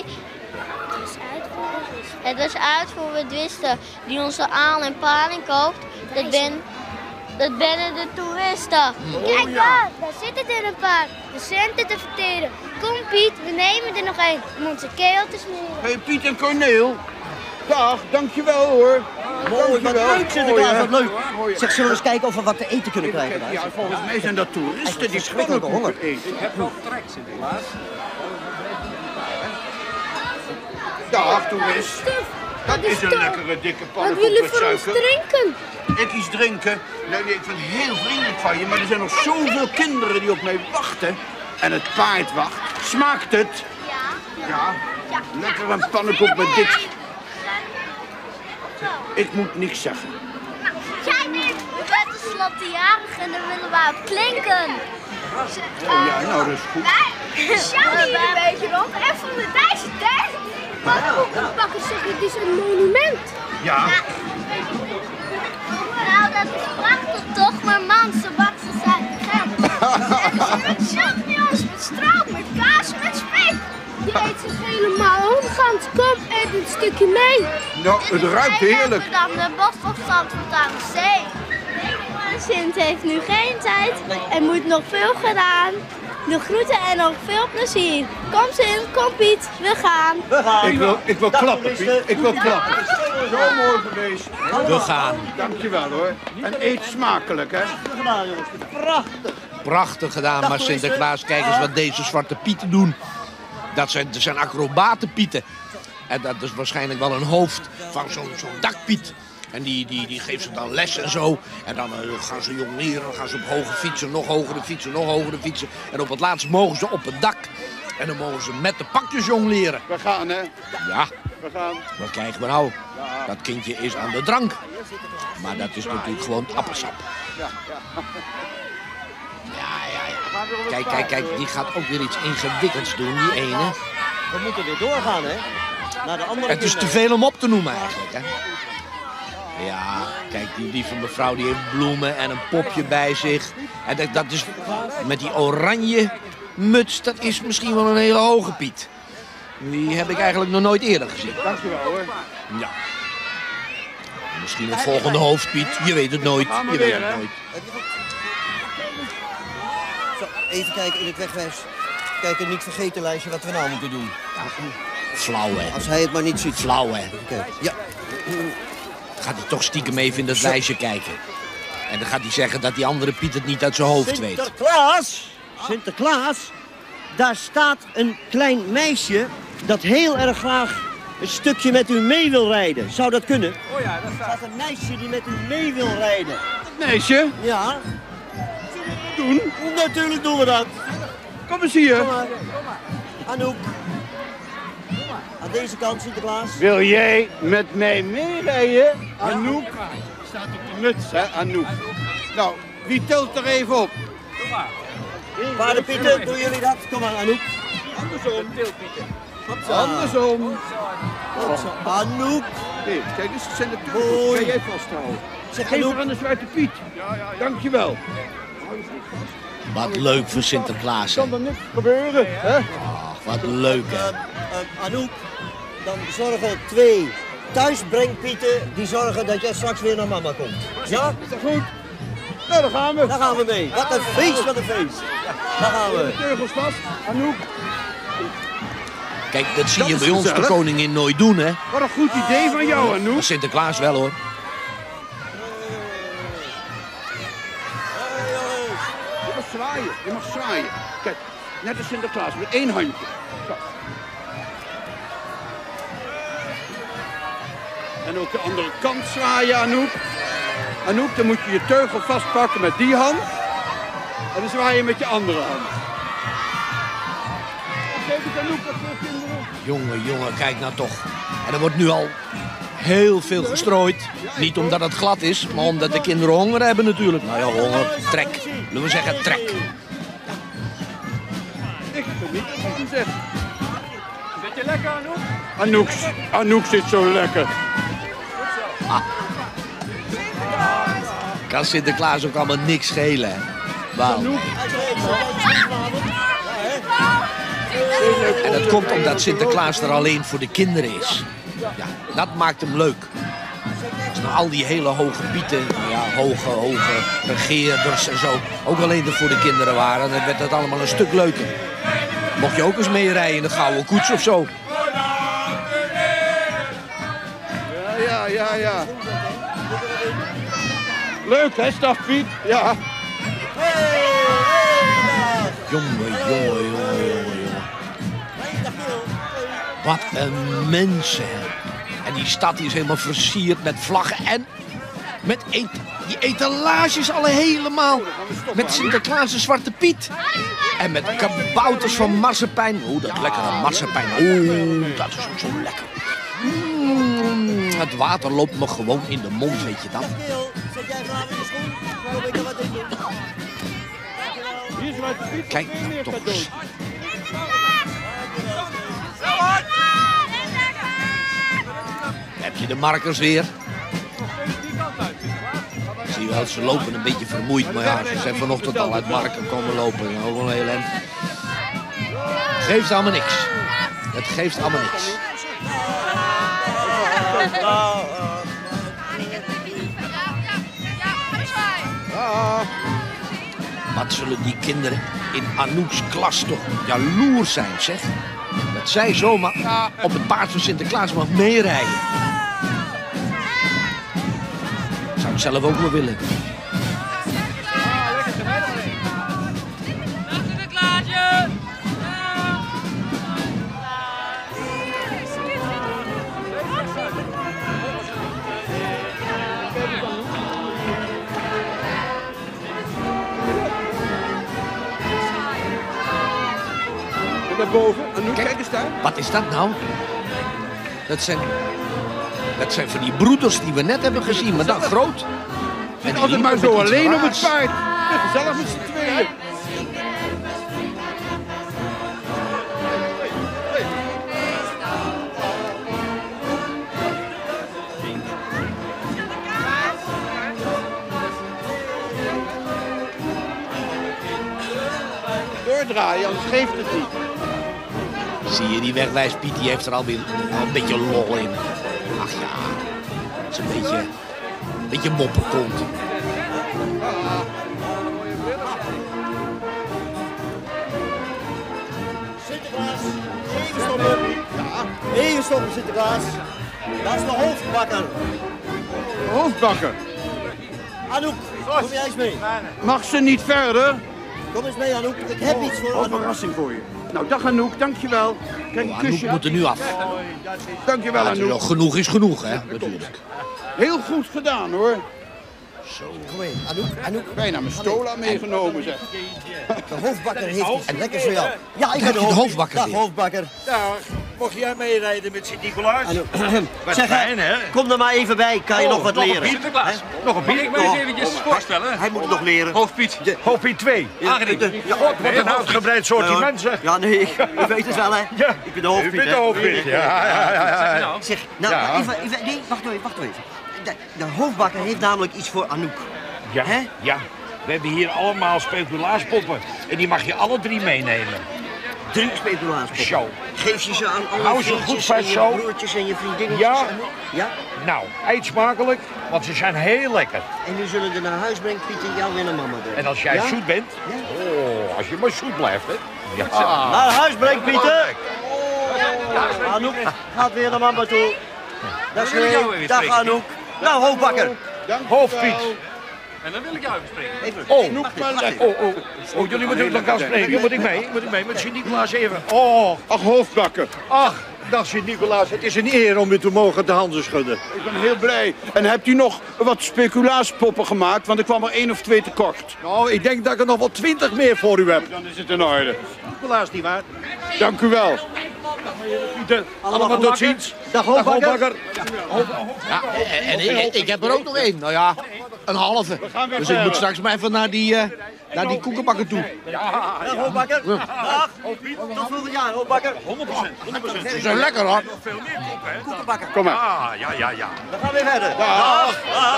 Het was uit voor we het wisten. Die onze aal en paling koopt, dat ben, dat bennen de toeristen. Kijk daar, daar zitten er een paar. De centen te verteren. Kom Piet, we nemen er nog één om onze keel te smeren. Hé, hey, Piet en Corneel. Dag, dankjewel hoor. Mooi, wat Dankjewel. leuk Sinterklaas, wat leuk. Mooi. Zeg, zullen we eens kijken of we wat te eten kunnen krijgen daar? Ja, volgens mij zijn dat toeristen die verschrikkelijke honger. eten. Ik heb wel trek, Sinterklaas. Dag, toerist. Dat is een lekkere dikke Wat pannenkoek willen met voor ons suiker. drinken? Ik iets drinken? Nee, nee, ik vind het heel vriendelijk van je, maar er zijn nog zoveel kinderen die op mij wachten. En het paard wacht. Smaakt het? Ja. Ja, lekker een pannenkoek met dik. Ik moet niks zeggen. Jij niet. We zijn tenslotte jarig en daar willen we op klinken. Oh ja, nou dat is goed. Wij sjouwen hier een beetje rond en van de Dijkse tijd. Pannenkoekenbakken zeggen, het is een monument. Ja. Nou, dat is prachtig toch, maar man, ze baksen zijn te gek. En met champignons, met stroop, met kaas, met spek. Je eet zich helemaal omgaand. Kom, eet een stukje mee. Nou, het ruikt heerlijk. Dan de bosopstand van aan de zee. Sint heeft nu geen tijd. Er moet nog veel gedaan. De groeten en nog veel plezier. Kom Sint, kom Piet, we gaan. We gaan. Ik wil, ik wil Dag, klappen, toeristen. Piet. Ik wil klappen. Zo mooi geweest. We gaan. Dankjewel hoor. En eet smakelijk, hè. We gaan, jongens. Prachtig. Prachtig gedaan, Dag, maar toeristen. Sinterklaas, kijk eens wat deze zwarte pieten doen. Dat zijn, dat zijn acrobatenpieten. En dat is waarschijnlijk wel een hoofd van zo'n zo'n dakpiet. En die, die, die geeft ze dan les en zo. En dan uh, gaan ze jongleren, dan gaan ze op hoge fietsen, nog hogere fietsen, nog hogere fietsen. En op het laatst mogen ze op het dak. En dan mogen ze met de pakjes jongleren. We gaan, hè. Ja, We gaan. wat krijgen we nou? Dat kindje is aan de drank. Maar dat is natuurlijk gewoon appelsap. Ja, ja. Ja, ja, ja. Kijk, kijk, kijk, die gaat ook weer iets ingewikkelds doen, die ene. We moeten weer doorgaan, hè. Naar de andere Het is te kinderen. veel om op te noemen eigenlijk, hè. Ja, kijk, die lieve mevrouw die heeft bloemen en een popje bij zich. En dat, dat is met die oranje muts, dat is misschien wel een hele hoge Piet. Die heb ik eigenlijk nog nooit eerder gezien. Dankjewel hoor. Ja. Misschien een volgende hoofdpiet, je weet het nooit. Gaan we Je weet weer, het hè? nooit. Zo, even kijken in het wegwijs. Kijk, een niet vergeten lijstje wat we nou moeten doen. Flauw, hè. Als hij het maar niet ziet. Flauw, hè. Oké. Ja. Gaat hij toch stiekem even in dat lijstje kijken. En dan gaat hij zeggen dat die andere Piet het niet uit zijn hoofd weet. Sinterklaas, Sinterklaas, daar staat een klein meisje dat heel erg graag een stukje met u mee wil rijden. Zou dat kunnen? Oh ja, dat Er staat een meisje die met u mee wil rijden. Meisje, Ja, doen. natuurlijk doen we dat. Kom eens hier. Kom maar. Anouk. Aan deze kant, Sinterklaas. Wil jij met mij meerijden? Anouk. Staat op de muts, hè, Anouk. Nou, wie telt er even op? Doe maar. Paardenpieten, doen jullie dat? Kom maar, Anouk. Andersom. Hopsa. Andersom. Hopsa. Anouk. Nee, kijk eens, het zijn de teugels. Hoi. Kan jij vasthouden? Zeg Geef Anouk. er aan de Zwarte Piet. Dankjewel. Wat leuk voor Sinterklaas, hè? Kan er niks gebeuren, hè? Ach, wat leuk, hè? Uh, uh, Anouk, dan zorgen twee thuisbrengpieten die zorgen dat jij straks weer naar mama komt. Ja? Is dat goed? Nou, daar gaan we. Daar gaan we mee. Wat een feest, wat een feest. Daar gaan we. De teugels vast. Anouk. Kijk, dat zie Dat je is bij ons de gezellig. koningin nooit doen, hè? Wat een goed idee van jou, Anouk. Maar Sinterklaas wel, hoor. Je mag zwaaien, je mag zwaaien. Kijk, net als Sinterklaas, met één handje. Zo. En ook de andere kant zwaaien, Anouk. Anouk, dan moet je je teugel vastpakken met die hand. En dan zwaai je met je andere hand. Geef het Anouk, wat voor kinderen. Jongen, jongen, kijk nou toch. En er wordt nu al heel veel gestrooid. Niet omdat het glad is, maar omdat de kinderen honger hebben natuurlijk. Nou ja, honger, trek. Zullen we zeggen trek. Ik geniet ervan, zeg. Zit je lekker, Anouk? Anouk, Anouk zit zo lekker. Kan Sinterklaas ook allemaal niks schelen, hè? Wauw. En dat komt omdat Sinterklaas er alleen voor de kinderen is. Ja, dat maakt hem leuk. Als nou al die hele hoge pieten, nou ja, hoge, hoge regeerders en zo, ook alleen er voor de kinderen waren, dan werd het allemaal een stuk leuker. Mocht je ook eens meerijden in de gouden koets of zo. Ja, ja, ja, ja. Leuk, hè, Stafpiet? Ja. Jongen, jongen, jongen, jongen, jongen. Wat een mensen. En die stad die is helemaal versierd met vlaggen en met et die etalages alle helemaal. Met Sinterklaas en Zwarte Piet. En met kabouters van marsepein. Oeh, dat lekkere marsepein. Oeh, dat is ook zo lekker. Mm, het water loopt me gewoon in de mond, weet je dat? Kijk nou toch eens. Heb je de markers weer? Zie je wel, ze lopen een beetje vermoeid, maar ja, ze zijn vanochtend al uit Marken komen lopen. Ook wel heel end. Geeft allemaal niks. Het geeft allemaal niks. Wat zullen die kinderen in Anouk's klas toch jaloers zijn, zeg. Dat zij zomaar op het paard van Sinterklaas mag meerijden. Zou ik zelf ook wel willen. Daarboven, Anouk, kijk, kijk eens daar. Wat is dat nou? Dat zijn, dat zijn van die broeders die we net hebben gezien, maar dan groot. En die altijd maar zo alleen op het paard. Gezellig met z'n tweeën. Doordraaien, anders geeft het niet. Zie je, die wegwijspiet die heeft er alweer al een beetje lol in. Ach ja, het is een beetje, een beetje mopperkont. Sinterklaas, even stoppen. Ja, even stoppen, Sinterklaas. Dat is de hoofdbakker. De hoofdbakker. Anouk, Kom jij eens mee? Mag ze niet verder? Kom eens mee, Anouk. Ik heb iets voor Oh, Anouk. verrassing voor je. Nou, dag Anouk, dankjewel. Kijk, een Anouk kusje. moet er nu af. Dankjewel, Ja, Anouk. genoeg is genoeg, hè, natuurlijk. Heel goed gedaan, hoor. Zo. Kom mee, Anouk, Anouk. Bijna mijn stola meegenomen, zeg. De hoofdbakker heeft iets lekkers voor jou. Ja, ik Heb ben je de de hoofdbakker. hoofdbakker Dag, weer? hoofdbakker. Dag, mocht jij meerijden met Sint-Nicolaas? Anouk. Wat Zeg, fijn, hè? kom er maar even bij. Kan je Oh, nog wat nog een leren? Sinterklaas. Hè? Nog een Piet. Ik moet eens Oh, eventjes oh, voorstellen. Hij moet het nog leren. Hoofdpiet. Hoofdpiet twee. Aangediend. De- ja, Wat een uitgebreid sortiment, zeg. Ja, nee, ik, u weet het wel, hè? Ja. Ik ben de hoofdpiet, U bent de hè? hoofdpiet, ja, ja, ja, ja. Zeg, nou, Ja. even, even, nee, wacht even, wacht even. De, de hoofdbakker heeft namelijk iets voor Anouk. Ja, Hè? ja. We hebben hier allemaal speculaaspoppen. En die mag je alle drie meenemen. Drie speculaaspoppen. Zo. Geef je ze aan alle Hou ze vriendjes goed vast, en je zo. broertjes en je vriendinnetjes? Ja. En, ja? Nou, eet smakelijk, want ze zijn heel lekker. En nu zullen we naar huis brengen, Pieter, jou en een mama brengen. En als jij Ja? zoet bent, Ja? oh, als je maar zoet blijft, hè. Ja. Naar huis brengen, Pieter! Anouk gaat weer naar mama toe. Dag, wil ik jou nee. weer Dag spreken, Anouk. Nou, hoofdbakker. Hoofdpiet. En dan wil ik jou even spreken. Even. Oh, Noem maar lekker. oh, oh, oh, jullie moeten elkaar spreken. Moet ik mee? Moet ik mee met Sint-Nicolaas even? Oh, Ach, hoofdbakker. ach, dag Sint-Nicolaas. Het is een eer om u te mogen de handen schudden. Ik ben heel blij. En hebt u nog wat speculaaspoppen gemaakt? Want ik kwam er één of twee tekort. Nou, ik denk dat ik er nog wel twintig meer voor u heb. Dan is het in orde. Nicolaas, nietwaar? Dank u wel. Pieter, allemaal tot ziens. Dag, hoofdbakker. Ja, en, en ik, ik heb er ook nog één. Nou ja, een halve. gaan weer Dus ik verder. moet straks maar even naar die, eh, naar die koekenbakker toe. Dag, hoofdbakker. Dag. Tot volgend jaar, hoofdbakker. honderd procent. Ze zijn lekker hoor. Koekenbakker. Kom maar. Ah, ja, ja, ja. We gaan weer verder. Dag.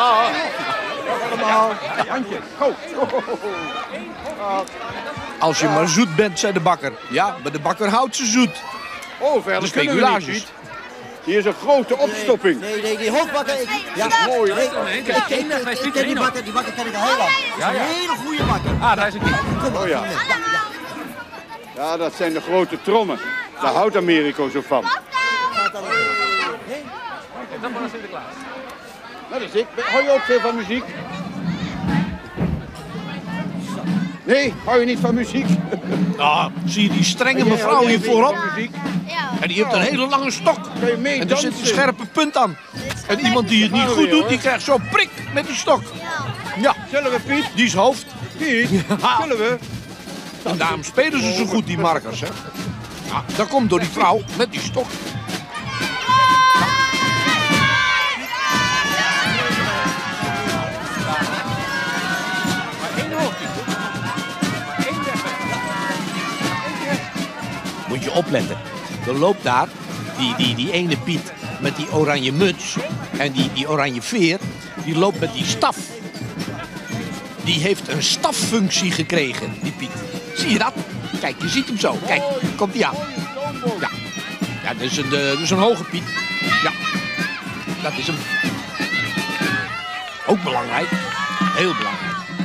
Allemaal. Handje. Go. Als je maar zoet bent, zei de bakker. Ja, maar de bakker houdt ze zoet. Oh, verder De kunnen we niet, speculages. Piet. Hier is een grote opstopping. Nee, nee, die hoofdbakker. Ik, ja, mooi, nee, hoor. ik, ik, ik, ik, ik ken die bakker, die bakker ken ik al heel lang. Dat is een hele goede bakker. Ah, daar is het niet. Kom maar. Oh ja. Ja, dat zijn de grote trommen. Daar houdt Amerika zo van. Dan maar naar Sinterklaas. Nou, dat is ik. Hou je ook veel van muziek? Nee, hou je niet van muziek? Ah, zie je die strenge mevrouw hier voorop? Muziek? Ja. En die heeft een hele lange stok. Kan je mee En er zit een dansen? scherpe punt aan. En iemand die het niet goed doet, die krijgt zo'n prik met die stok. Ja, Zullen we, Piet? die is hoofd. Piet, zullen we? En daarom spelen ze zo goed, die markers, hè. Ja, dat komt door die vrouw met die stok. Maar één hoofdpiet. Maar één weg. Moet je opletten. Er loopt daar die, die, die ene Piet met die oranje muts en die, die oranje veer. Die loopt met die staf. Die heeft een staffunctie gekregen, die Piet. Zie je dat? Kijk, je ziet hem zo. Kijk, komt hij aan. Ja, ja dat, is een, eh, dat is een hoge Piet. Ja, dat is hem. Ook belangrijk. Heel belangrijk.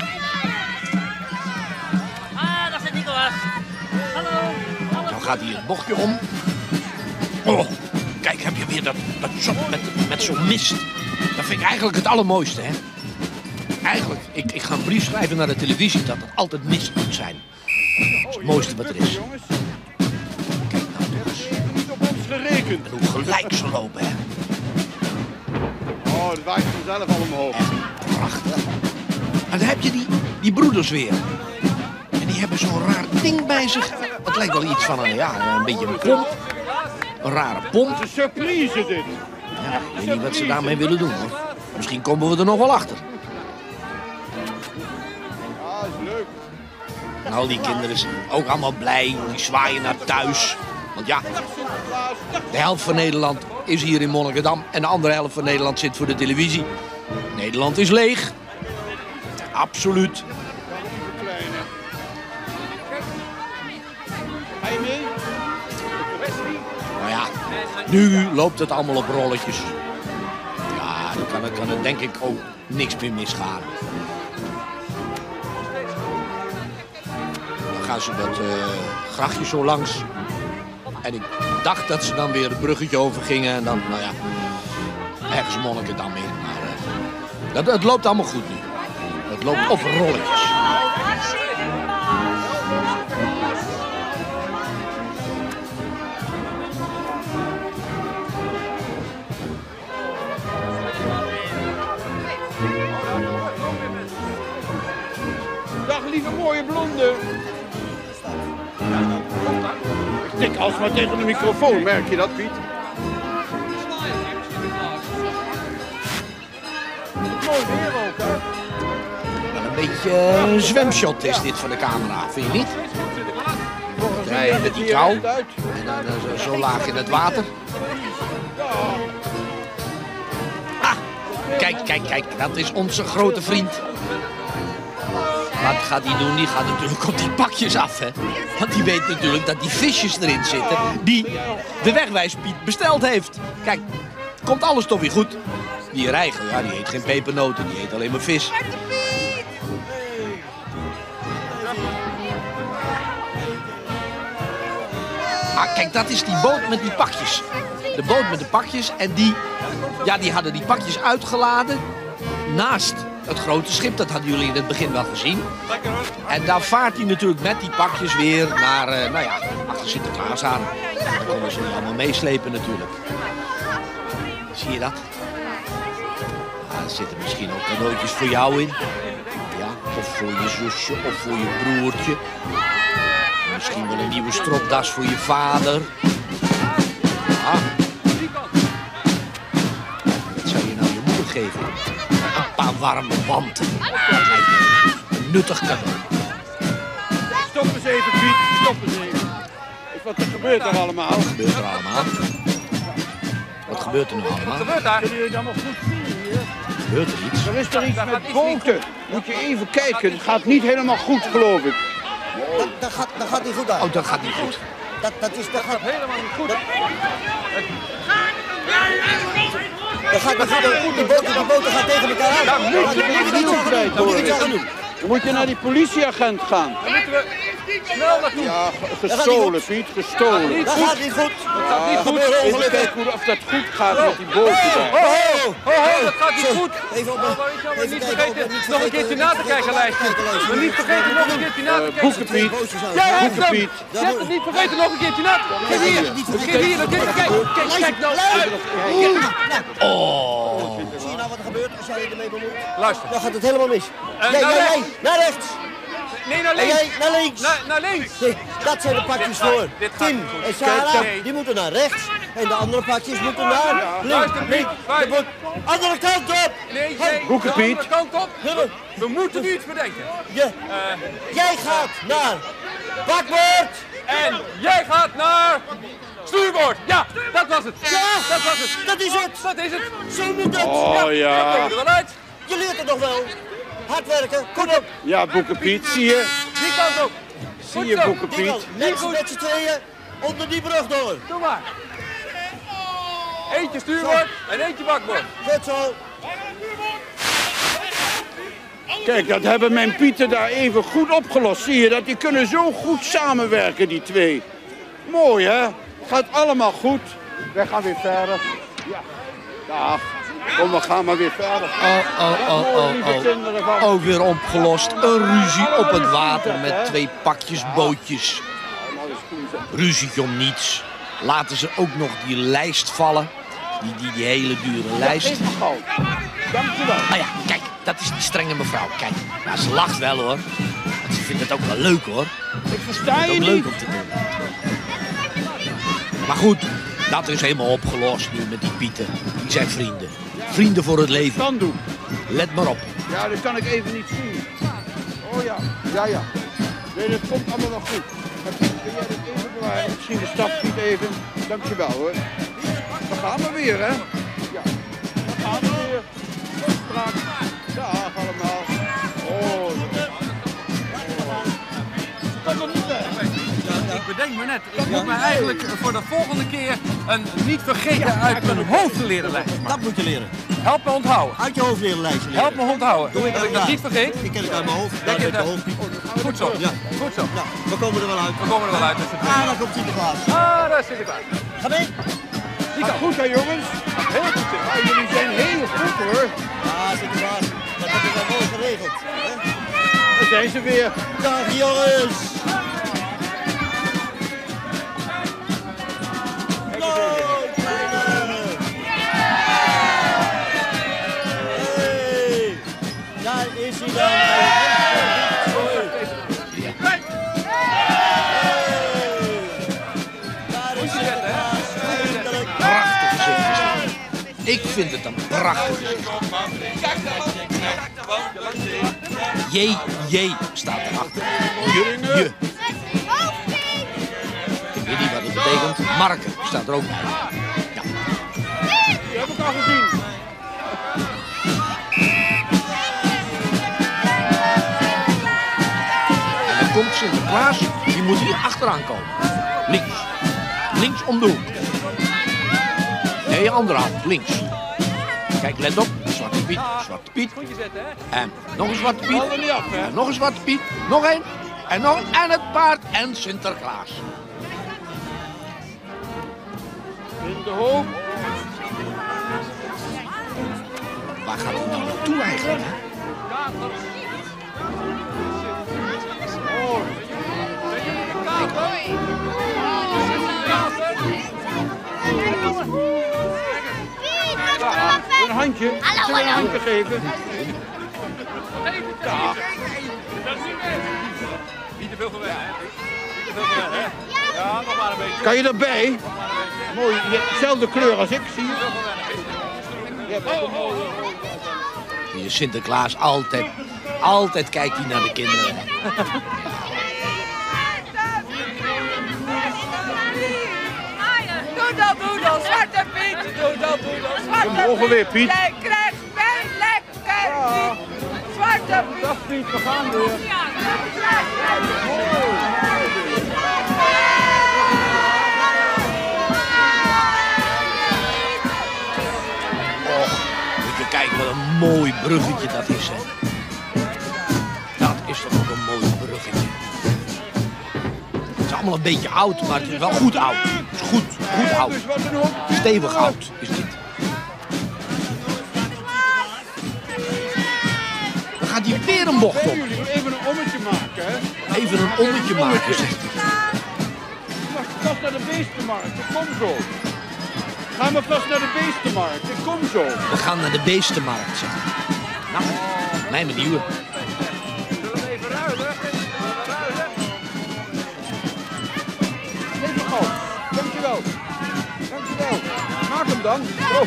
Ah, daar zit Nicolaas. Hallo. Dan gaat hij het bochtje om. Oh, kijk, heb je weer dat, dat zot met, met zo'n mist. Dat vind ik eigenlijk het allermooiste, hè. Eigenlijk, ik, ik ga een brief schrijven naar de televisie dat het altijd mist moet zijn. Dat is het mooiste wat er is. Kijk nou toch eens. Niet op ons gerekend. En hoe gelijk ze lopen, hè. Oh, dat waait vanzelf al omhoog. Prachtig. En dan heb je die, die broeders weer. En die hebben zo'n raar ding bij zich. Het lijkt wel iets van een, ja, een beetje een pomp. Een rare pomp. Het is een surprise, dit. Ja, ik weet niet wat ze daarmee willen doen, hoor. Misschien komen we er nog wel achter. Ja, dat is leuk. En al die kinderen zijn ook allemaal blij. Die zwaaien naar thuis. Want ja, de helft van Nederland is hier in Monnikendam. En de andere helft van Nederland zit voor de televisie. Nederland is leeg. Absoluut. Kleine. Ga je mee? Nou ja, nu loopt het allemaal op rolletjes. Ja, dan kan het, kan het denk ik ook niks meer misgaan. Dan gaan ze dat uh, grachtje zo langs. En ik dacht dat ze dan weer het bruggetje overgingen. En dan, nou ja, ergens Monnikendam in. Maar uh, dat, het loopt allemaal goed nu. Het loopt op rolletjes. Dag lieve mooie blonde. Ik tik alsmaar tegen de microfoon, merk je dat, Piet? Mooi weer ook, hè? Wel een beetje een zwemshot is dit voor de camera, vind je niet? Rijden met die kou en dan uh, zo, zo laag in het water. Ah, kijk, kijk, kijk, dat is onze grote vriend. Wat gaat hij doen? Die gaat natuurlijk op die pakjes af, hè? Want die weet natuurlijk dat die visjes erin zitten die de Wegwijspiet besteld heeft. Kijk, komt alles toch weer goed. Die reiger, ja, die eet geen pepernoten, die eet alleen maar vis. Ah, kijk, dat is die boot met die pakjes. De boot met de pakjes en die, ja, die hadden die pakjes uitgeladen naast het grote schip. Dat hadden jullie in het begin wel gezien. En daar vaart hij natuurlijk met die pakjes weer naar, uh, nou ja, achter Sinterklaas aan. Dan konden ze niet allemaal meeslepen natuurlijk. Zie je dat? Ah, er zitten misschien ook cadeautjes voor jou in. Ja, of voor je zusje of voor je broertje. Misschien wel een nieuwe stropdas voor je vader. Ja. Wat zou je nou je moeder geven? Een paar warme wanten. Een nuttig cadeau. Stop eens even, Piet. Stop eens even. Wat er gebeurt er allemaal? Wat gebeurt er allemaal? Wat gebeurt er nu allemaal? Wat gebeurt daar? Kunnen jullie allemaal goed zien hier? Gebeurt er iets? Er is er iets met boten. Moet je even kijken. Het gaat niet helemaal goed, geloof ik. Dat, dat, gaat, dat gaat niet goed aan. Oh, dat gaat niet goed. Dat, dat is... Dat gaat helemaal niet goed. Dat, dat gaat niet goed. Die boten, die boten gaan tegen elkaar aan. Daar moet je niet iets aan doen. Daar moet je iets aan doen. Dan moet je naar die politieagent gaan. Dan moeten we snel naartoe. Ja, gestolen, Piet, gestolen. Dat gaat niet goed. Dat gaat niet goed. Even kijken of dat goed gaat met die boten daar. Ho, ho, ho, dat gaat niet goed. Even op Niet vergeten nog een keertje na te kijken, lijstje. Maar niet vergeten nog een keertje na te kijken. Boeken, Piet. Ja, Boeken, Piet. Zet het niet vergeten nog een keertje na te kijken. Geef hier, geef hier, kijk, kijk, kijk, kijk nou. Oh. Zie je nou wat er gebeurt als jij je ermee bemoeit? Luister. Dan gaat het helemaal mis. En Nee, naar nee, rechts. nee, naar rechts. Nee, naar En links. jij naar links. Naar, naar links. Nee, dat zijn de pakjes voor dit gaat Tim niet goed. en Sarah. Kijk, Die moeten naar rechts. En de andere pakjes moeten naar links. Luister, Piet. De boot. Andere kant op. Nee, nee, Boeken, de Piet. andere kant op. We moeten nu iets bedenken. Ja. Jij gaat naar bakboord. En jij gaat naar stuurboord. Ja, dat was het. Ja, dat was het. Dat is het. Dat is het. Zo moet het. Oh ja. Dat komt er wel uit. Je leert het nog wel. Hard werken. Kom op. Ja, Boeken, Piet, zie je? Die kant op. Zie je, Boeken, Dingo, Piet? mensen met z'n tweeën onder die brug door. Doe maar. Eentje stuurboord en eentje bakboord. Goed zo. Kijk, dat hebben mijn Pieten daar even goed opgelost. Zie je dat? Die kunnen zo goed samenwerken, die twee. Mooi, hè? Gaat allemaal goed. Wij gaan weer verder. Ja. Dag. Kom, we gaan maar weer verder. Oh, oh, oh, oh, oh. Ook weer opgelost. Een ruzie op het water met twee pakjes bootjes. Ruzietje om niets. Laten ze ook nog die lijst vallen. Die, die, die hele dure lijst. Dankjewel. Ah ja, kijk, dat is die strenge mevrouw. Kijk, nou, ze lacht wel hoor. Want ze vindt het ook wel leuk hoor. Ik versta je ook niet. leuk om te doen. Maar goed, dat is helemaal opgelost nu met die Pieten. Die zijn vrienden. Vrienden voor het leven. Kan doen. Let maar op. Ja, dat kan ik even niet zien. Oh ja, ja, ja. Nee, dat komt allemaal wel goed. Maar Piet, kun jij dat even bewaren? Ik zie de stad niet even. Dankjewel hoor. Dan gaan we weer, hè? Ja, dan gaan we weer. Tot straks. Dag allemaal. Oh. Kan er niet weg. Ik bedenk me net, ik moet me eigenlijk voor de volgende keer een niet vergeten uit mijn hoofd leren lijstje maken. Dat moet je leren. Help me onthouden. Uit je hoofd leren lijstje leren. Help me onthouden. Doe ik dat ik dat niet vergeet. Ik ken het uit mijn hoofd. Denk Daar je heb ik de dat- hoofd. Goed zo. Ja. Goed zo. Ja, we komen er wel uit. We komen er wel uit. Dus het Ah, daar komt Sinterklaas. Ah, daar zit ik uit. Ga mee. Die kan goed hè jongens? Heel goed. Ja, jullie zijn heel goed hoor. Ja, Sinterklaas. Dat heb je wel mooi geregeld. geregeld. Hè? Daar zijn ze weer. Dag jongens. Hey, daar is hij dan. Ik vind het een prachtig gezicht. J, J staat erachter. Je, je. Ik weet niet wat het betekent. Marken staat er ook bij. Ja. Die heb ik al gezien. En dan komt Sinterklaas, die moet hier achteraan komen. Links. Links om de hoek. Nee, je andere hand, links. Kijk, let op. Zwarte Piet, Zwarte Piet. En nog een Zwarte Piet. En nog een Zwarte Piet. Nog één. En nog een. En het paard en Sinterklaas. In de hoek. Waar gaat hij nou naartoe eigenlijk, hè? Een handje. Hallo, Zullen we een hallo. handje geven? Ja. Niet te veel van weg, hè? Niet te veel van weg, hè? Ja, nog maar een beetje. Kan je erbij? Mooi, je hebt dezelfde kleur als ik, zie je? Je hebt ook een mooie... Hier is Sinterklaas altijd, altijd kijkt hij naar de kinderen. Doedel, doedel, Zwarte Piet. Doedel, doedel, Zwarte We mogen weer, Piet. Jij krijgt mij lekker, Piet. Zwarte Piet. Dag Piet, we gaan weer. Och, moet je kijken wat een mooi bruggetje dat is, hè. Dat is toch ook een mooi bruggetje. Het is allemaal een beetje oud, maar het is wel goed oud. Het is goed, goed oud. Stevig oud is dit. Dan gaat hij weer een bocht op. Jullie even een ommetje maken, hè? Even een ommetje maken, zegt hij. Je mag vast naar de beestenmarkt, ik kom zo. Ga maar vast naar de beestenmarkt, ik kom zo. We gaan naar de beestenmarkt, zegt hij. Nou, mij benieuwen. Even ruilen. Even gauw. Dankjewel. Dankjewel. Maak hem dan. Oh.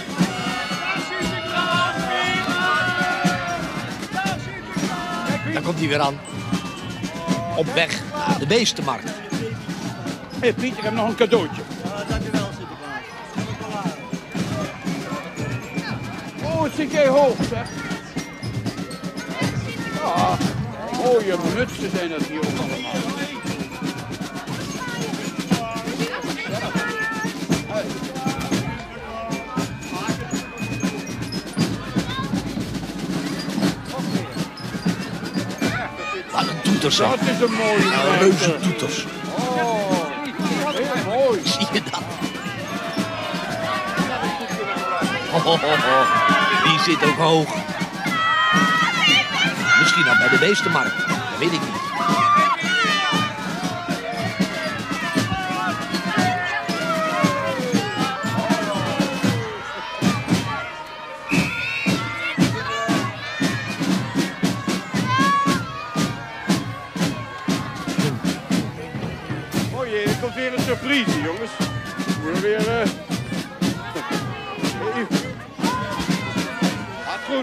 Daar komt hij weer aan. Op weg naar de beestenmarkt. Hé hey Piet, ik heb nog een cadeautje. Dankjewel Sinterklaas. Oh, wat zit jij hoog, zeg. Ja, mooie mutsen zijn dat hier ook allemaal. Wat een toeters, hè. Dat is een mooie Nou, reuze toeters. Oh, heel mooi. Zie je dat? Oh, oh, oh. Die zit ook hoog. Misschien al bij de beestenmarkt. Dat weet ik niet. Oh jee, er komt weer een surprise, jongens. Moeten we weer... Uh... Gaat goed.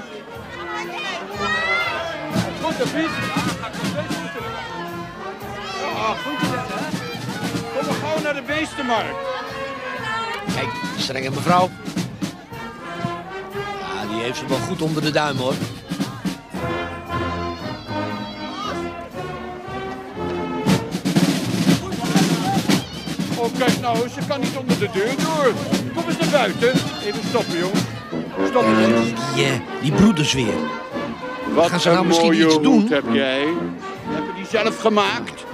Gaat goed, hè, Piet? Ja, goed gezet, hè? Kom maar gauw naar de beestenmarkt. Kijk, die strenge mevrouw. Ja, die heeft ze wel goed onder de duim, hoor. Oh, kijk nou, ze kan niet onder de deur door. Kom eens naar buiten. Even stoppen, jongen. Stoppen. Die, die, die, die broeders weer. Wat Gaan ze nou een misschien mooie iets doen? hoed heb jij. Heb je die zelf gemaakt?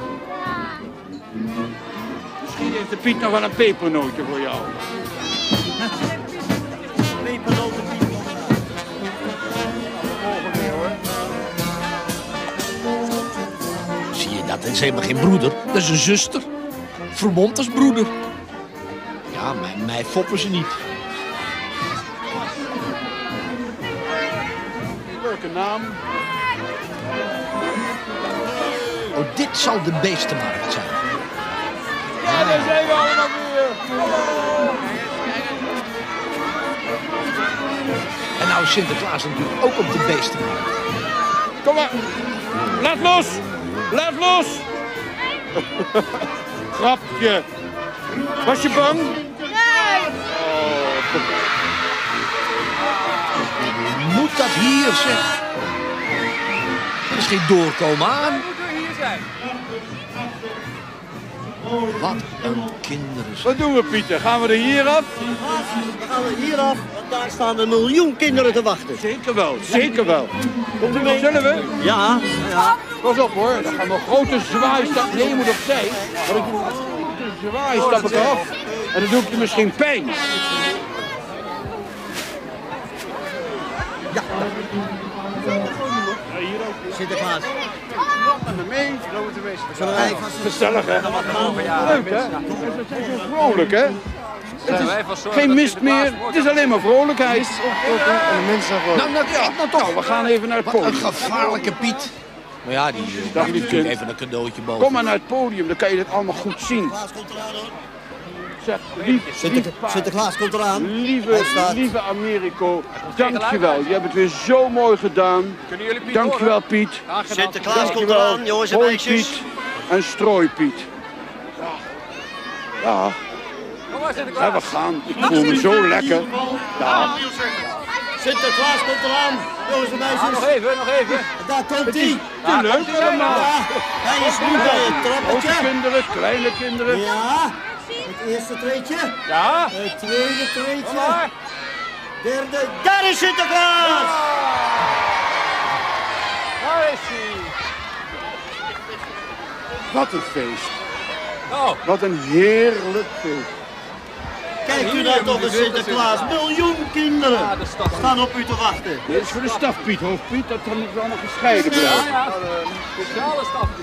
Misschien heeft de Piet nog wel een pepernootje voor jou. Pepernoten Piet. Morgen weer, hoor. Dat is helemaal geen broeder, dat is een zuster. Vermomd als broeder. Ja, mij, mij foppen ze niet. Leuke naam. Oh, dit zal de beestenmarkt zijn. Ja, daar zijn we allemaal weer. En nou is Sinterklaas natuurlijk ook op de beestenmarkt. Kom maar. Laat los. Laat los. Grapje. Was je bang? Nee. Moet dat hier, zeg? Er is geen doorkomen aan. Moet u hier zijn? Wat een kinderen. Wat doen we, Pieter? Gaan we er hier af? Dan gaan we hier af, want daar staan een miljoen kinderen te wachten. Zeker wel, zeker wel. Komt u mee? Zullen we? Ja, ja. Pas op hoor, dan gaan we een grote zwaaistap. Nee, je moet opzij. Maar ik doe een zwaaistap eraf. En dan doe ik je misschien pijn. Ja. Sinterklaas. Mee. Zullen wij Gezellig hè? Leuk hè? Het is zo vrolijk hè? Het is geen mist meer, het is alleen maar vrolijkheid. Nou, nou, ja, nou toch. Nou, we gaan even naar het Wat een podium. gevaarlijke Piet. Maar ja, die Dag, dacht lief natuurlijk kind. even een cadeautje boven. Kom maar naar het podium, dan kan je dit allemaal goed zien. Zeg, lief, Sinter- lief paard. Sinterklaas komt eraan. Hij Lieve, staat. lieve Americo, dankjewel. Je hebt het weer zo mooi gedaan. Kunnen jullie Piet Dankjewel Piet. horen? Sinterklaas komt eraan, jongens en Hoi meisjes. Piet en Strooi Piet. Ja, Kom maar, ja, Sinterklaas. we gaan. Ik voel me zo lekker. Ja. Sinterklaas komt eraan, jongens en Ah, nog meisjes. even, nog even. Daar komt hij. Ja, leuk allemaal. Ja, hij is nu bij het Grote trappetje. kinderen, kleine kinderen. Ja, het eerste treedje. Ja? Het tweede Kom treedje. maar. Derde. Daar is Sinterklaas! Daar is hij. Wat een feest. Oh, Wat een heerlijk feest. Kijk u nou toch eens Sinterklaas. Miljoen kinderen ja, de stad. staan op u te wachten. Dit is voor de stafpiet, hoofdpiet. Dat kan ik allemaal gescheiden Ja, blijven. ja. Speciale stapje.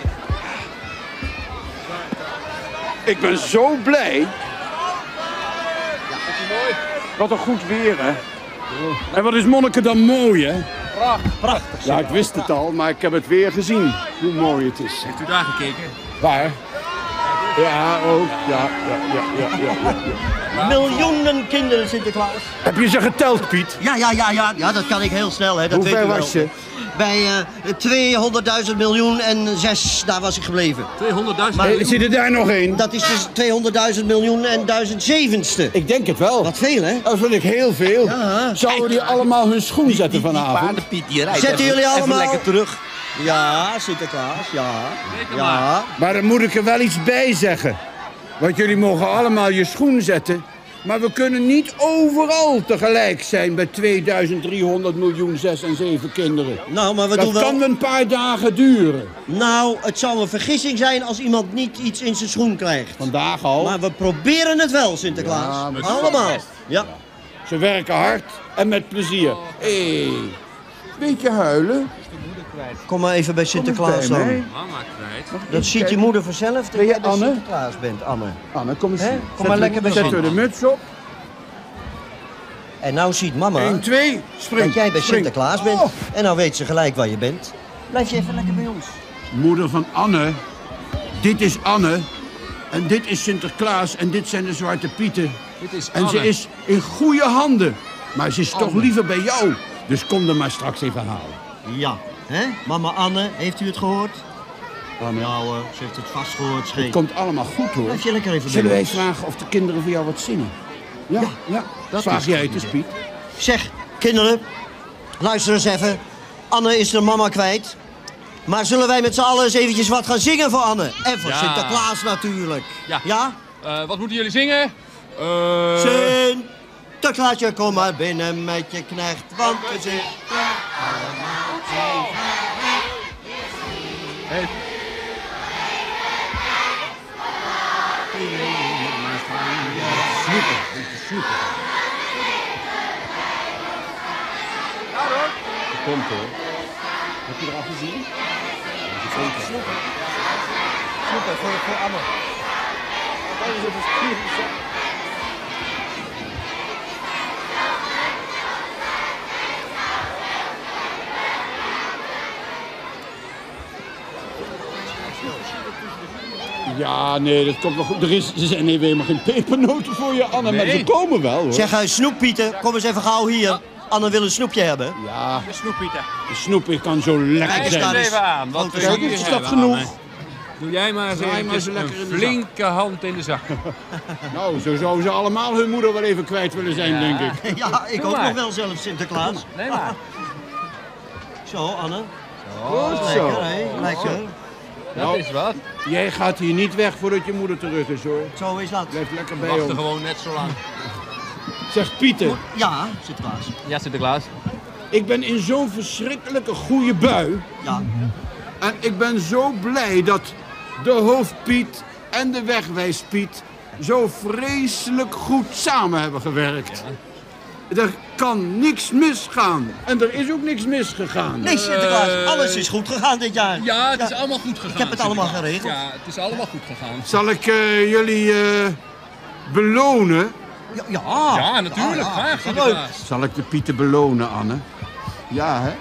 Ik ben zo blij. Ja, is mooi. Wat een goed weer, hè. En wat is Monniken dan mooi, hè? Prachtig. Ja, ik wist het al, maar ik heb het weer gezien. Hoe mooi het is. Heeft u daar gekeken? Waar? Ja, ook. Ja, ja, ja, ja, ja, ja. Miljoenen kinderen Sinterklaas. Heb je ze geteld, Piet? Ja, ja, ja, ja. Ja, dat kan ik heel snel, hè. Dat Hoe weet ver u wel. was je? Bij uh, tweehonderdduizend miljoen en zes, daar was ik gebleven. tweehonderdduizend. Maar- Hey, zit er daar nog één? Dat is dus tweehonderdduizend miljoen en duizend zevenste. Ik denk het wel. Wat veel, hè? Dat vind ik heel veel. Ja. Zouden die allemaal hun schoen zetten Die vanavond? paardenpiet die rijdt Zetten even- jullie even allemaal- lekker terug. Ja, Sinterklaas, ja. Zeker Ja. Maar dan moet ik er wel iets bij zeggen. Want jullie mogen allemaal je schoen zetten. Maar we kunnen niet overal tegelijk zijn bij tweeduizend driehonderd miljoen zes en zeven kinderen. Nou, maar we Dat doen wel... kan een paar dagen duren. Nou, het zou een vergissing zijn als iemand niet iets in zijn schoen krijgt. Vandaag al. Maar we proberen het wel, Sinterklaas. Ja, met- Allemaal. Ja. Ze werken hard en met plezier. Hé, hey, beetje huilen. Kom maar even bij Sinterklaas bij mij. dan. Mama kwijt. Dat ziet je moeder vanzelf dat Ben je jij bij Anne? Sinterklaas bent, Anne. Anne, kom eens. Hè? hier. Kom Zet maar er- lekker bij Zet er Sint. de muts op. En nou ziet mama één, twee, spring. dat jij bij spring. Sinterklaas bent. Oh. En nou weet ze gelijk waar je bent. Blijf je even lekker bij ons. Moeder van Anne. Dit is Anne. En dit is Sinterklaas. En dit zijn de Zwarte Pieten. Dit is En ze Anne. is in goede handen. Maar ze is toch liever bij jou. Dus kom er maar straks even halen. Ja. Hè? Mama Anne, heeft u het gehoord? Anne. Ja hoor, ze heeft het vast gehoord. Het Scheet. komt allemaal goed hoor. Blijf je lekker even Zullen bij wij ons. vragen of de kinderen voor jou wat zingen? Ja, ja. dat Vraag is jij goed het eens, idee. Piet. Zeg, kinderen, luister eens even. Anne is de mama kwijt. Maar zullen wij met z'n allen eens eventjes wat gaan zingen voor Anne? En voor Ja. Sinterklaas natuurlijk. Ja. Ja? Eh, wat moeten jullie zingen? Eh Sinterklaasje, kom maar binnen met je knecht, want we zitten allemaal even. Hey. Super, super. Komt hoor. Heb je er al gezien? pakken voor, voor Anne. Ja, nee, dat komt wel goed. Er, is, er zijn even helemaal geen pepernoten voor je, Anne, nee. Maar ze komen wel, hoor. Zeg, uh, snoep, Pieter, kom eens even gauw hier. Anne wil een snoepje hebben. Ja. De snoep, Pieter. De snoep kan zo lekker Kijk, zijn. Kijk eens even aan. Wat we Kijk, hier is dat hebben, genoeg? Anne. Doe jij maar eens Draai maar eventjes zo lekker in een de flinke hand in de zak. Nou, zo zouden ze allemaal hun moeder wel even kwijt willen zijn, Ja. denk ik. Ja, ik Doe ook maar. nog wel zelf, Sinterklaas. Nee maar. Zo, Anne. Goed zo. Lekker, hè? Lekker. Nou, Dat is wat. jij gaat hier niet weg voordat je moeder terug is, hoor. Zo is dat. Blijf lekker bij Wacht ons. er gewoon net zo lang. Zeg, Pieter. Ja, Sinterklaas. Ja, Sinterklaas. Ik ben in zo'n verschrikkelijke goede bui. Ja. En ik ben zo blij dat de hoofdpiet en de wegwijspiet zo vreselijk goed samen hebben gewerkt. Ja. Er kan niks misgaan. En er is ook niks misgegaan. Nee, Sinterklaas, alles is goed gegaan dit jaar. Ja, het is allemaal goed gegaan. Ik heb het allemaal Sinterklaas. geregeld. Ja, het is allemaal goed gegaan. Zal ik uh, jullie uh, belonen? Ja, ja. Ja, natuurlijk. Ja, ja. Graag, Sinterklaas. Zal ik de pieten belonen, Anne? Ja, hè?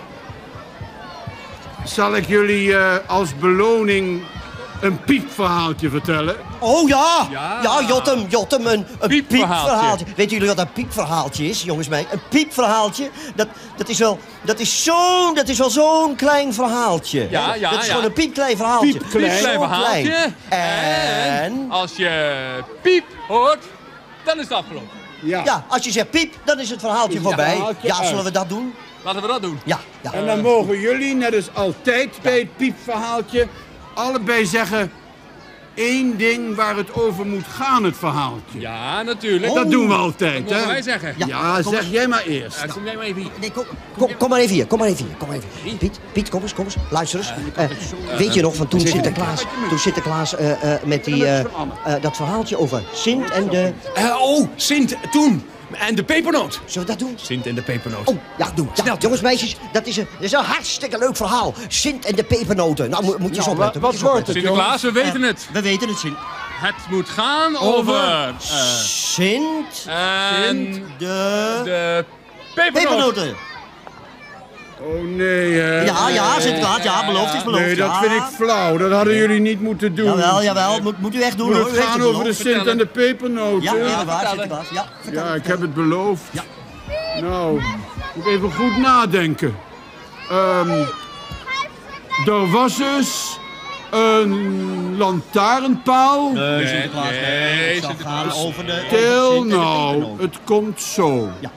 Zal ik jullie uh, als beloning een piepverhaaltje vertellen? Oh ja! Ja. Ja, Jotem, Jotem, een, een Piepverhaaltje. piepverhaaltje. Weten jullie wat een piepverhaaltje is, jongens mij? Een piepverhaaltje, dat, dat is wel, dat is zo'n, dat is wel zo'n klein verhaaltje. Ja, ja, Dat is ja. gewoon een piepklein verhaaltje. Piepklein. Zo Klein verhaaltje. klein. En... Als je piep hoort, dan is het afgelopen. Ja. Ja, als je zegt piep, dan is het verhaaltje Is het voorbij. verhaaltje Ja, uit. zullen we dat doen? Laten we dat doen. Ja, ja. En dan mogen jullie, net als altijd bij het piepverhaaltje, allebei zeggen één ding waar het over moet gaan, het verhaaltje. Ja, natuurlijk. Dat doen we altijd, Dat hè? mogen wij zeggen. Ja. Ja, kom zeg eens. jij maar eerst. Ja, kom jij maar even hier. Nee, kom, kom, kom maar even hier, kom maar even hier, kom maar even hier. Piet, Piet, kom eens, kom eens, luister eens. Eh, weet je nog van toen Sinterklaas, toen Sinterklaas eh, eh, met die, eh, eh, dat verhaaltje over Sint en de... Uh, oh, Sint, toen. En de pepernoot. Zullen we dat doen? Sint en de pepernoot. Oh, ja, doen. Ja, jongens, meisjes, dat is, een, dat is een hartstikke leuk verhaal. Sint en de pepernoten. Nou, moet, moet je eens Nou, opletten. wat moet je eens wordt opletten. Sinterklaas, we weten Eh, het. We weten het, Sint. Het moet gaan over... Over eh, Sint en de, de pepernoot. pepernoten. Oh nee, hè? Ja, ja, Sinterklaas, ja, beloofd is beloofd. Nee, dat ja. vind ik flauw. Dat hadden jullie niet moeten doen. Jawel, jawel, moet, moet u echt doen, Moet hoor. het U heeft gaan het over de beloofd. Sint en de pepernoten? Ja, eerlijk waar, vertellen. Sinterklaas. Ja, vertel, Ja, ik vertel. heb het beloofd. Ja. Nou, moet even goed nadenken. Ehm er was dus een lantaarnpaal. Nee, Sinterklaas, nee. nee, Het zal gaan over de, over Stil Sint en de nou, pepernoten. het komt zo. Ja.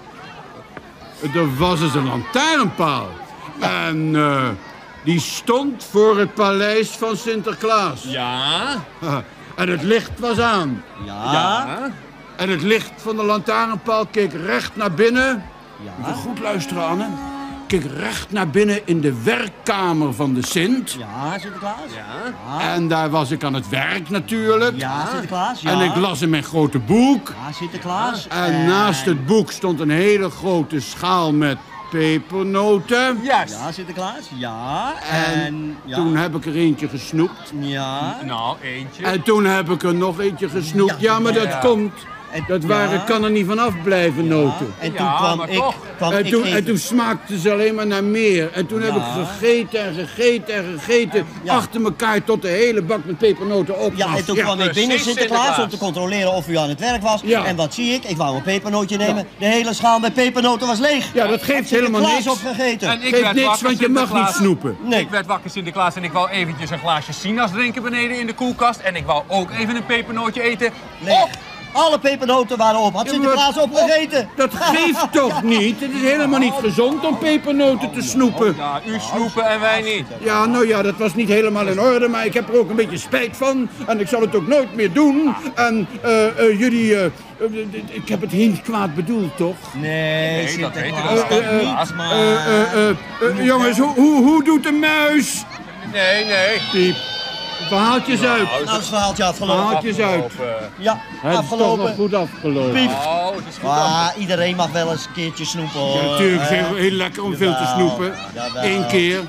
Er was dus een lantaarnpaal. En eh, die stond voor het paleis van Sinterklaas. Ja. En het licht was aan. Ja. Ja. En het licht van de lantaarnpaal keek recht naar binnen. Ja. Moet je goed luisteren, Anne. Keek recht naar binnen in de werkkamer van de Sint. Ja, Sinterklaas. Ja. En daar was ik aan het werk natuurlijk. Ja, Sinterklaas, ja. En ik las in mijn grote boek. Ja, Sinterklaas. En naast het boek stond een hele grote schaal met pepernoten. Juist. Ja, Sinterklaas, ja. En En... ja. toen heb ik er eentje gesnoept. Ja. Nou, eentje. En toen heb ik er nog eentje gesnoept. Ja, Ja, maar dat ja. komt. En- Dat ja. waren, kan er niet vanaf blijven, noten. En toen Ja, kwam maar ik... toch. Kwam En ik toen, even- en toen smaakte ze alleen maar naar meer. En toen heb Ja. ik gegeten en gegeten en gegeten. Ja. Achter elkaar tot de hele bak met pepernoten op Ja, was. en toen Ja. kwam ik precies, binnen Sinterklaas Sinterklaas. om te controleren of u aan het werk was. Ja. En wat zie ik? Ik wou een pepernootje nemen. De hele schaal met pepernoten was leeg. Ja, dat geeft Had helemaal Sinterklaas niks. opgegeten. En ik Geeft werd niks, wakker, want je mag niet Sinterklaas. snoepen. Nee. Ik werd wakker, Sinterklaas, en ik wou eventjes een glaasje sinaas drinken beneden in de koelkast. En ik wou ook even een pepernootje eten. Leeg. Op! Alle pepernoten waren op. Had Ja, Sinterklaas maar- opgegeten. Dat geeft toch niet? Het is helemaal niet gezond om pepernoten te snoepen. Ja, u snoepen en wij niet. Ja, nou ja, dat was niet helemaal in orde, maar ik heb er ook een beetje spijt van. En ik zal het ook nooit meer doen. En eh, eh, jullie, eh, eh, ik heb het niet kwaad bedoeld, toch? Nee, Nee, dat weten we Sinterklaas, wel. dat Eh, niet, maar... Eh, eh, eh, eh, jongens, hoe, hoe, hoe doet de muis? Nee, nee. Piep. Verhaaltjes uit. Nou, het verhaaltje afgelopen. Verhaaltjes uit. Ja, Het is toch afgelopen. nog goed afgelopen. Piep. Oh, het is goed. Ah, iedereen mag wel eens een keertje snoepen, hoor. Ja, natuurlijk is het Eh, heel, heel lekker om veel te jawel, snoepen. jawel. Eén keer.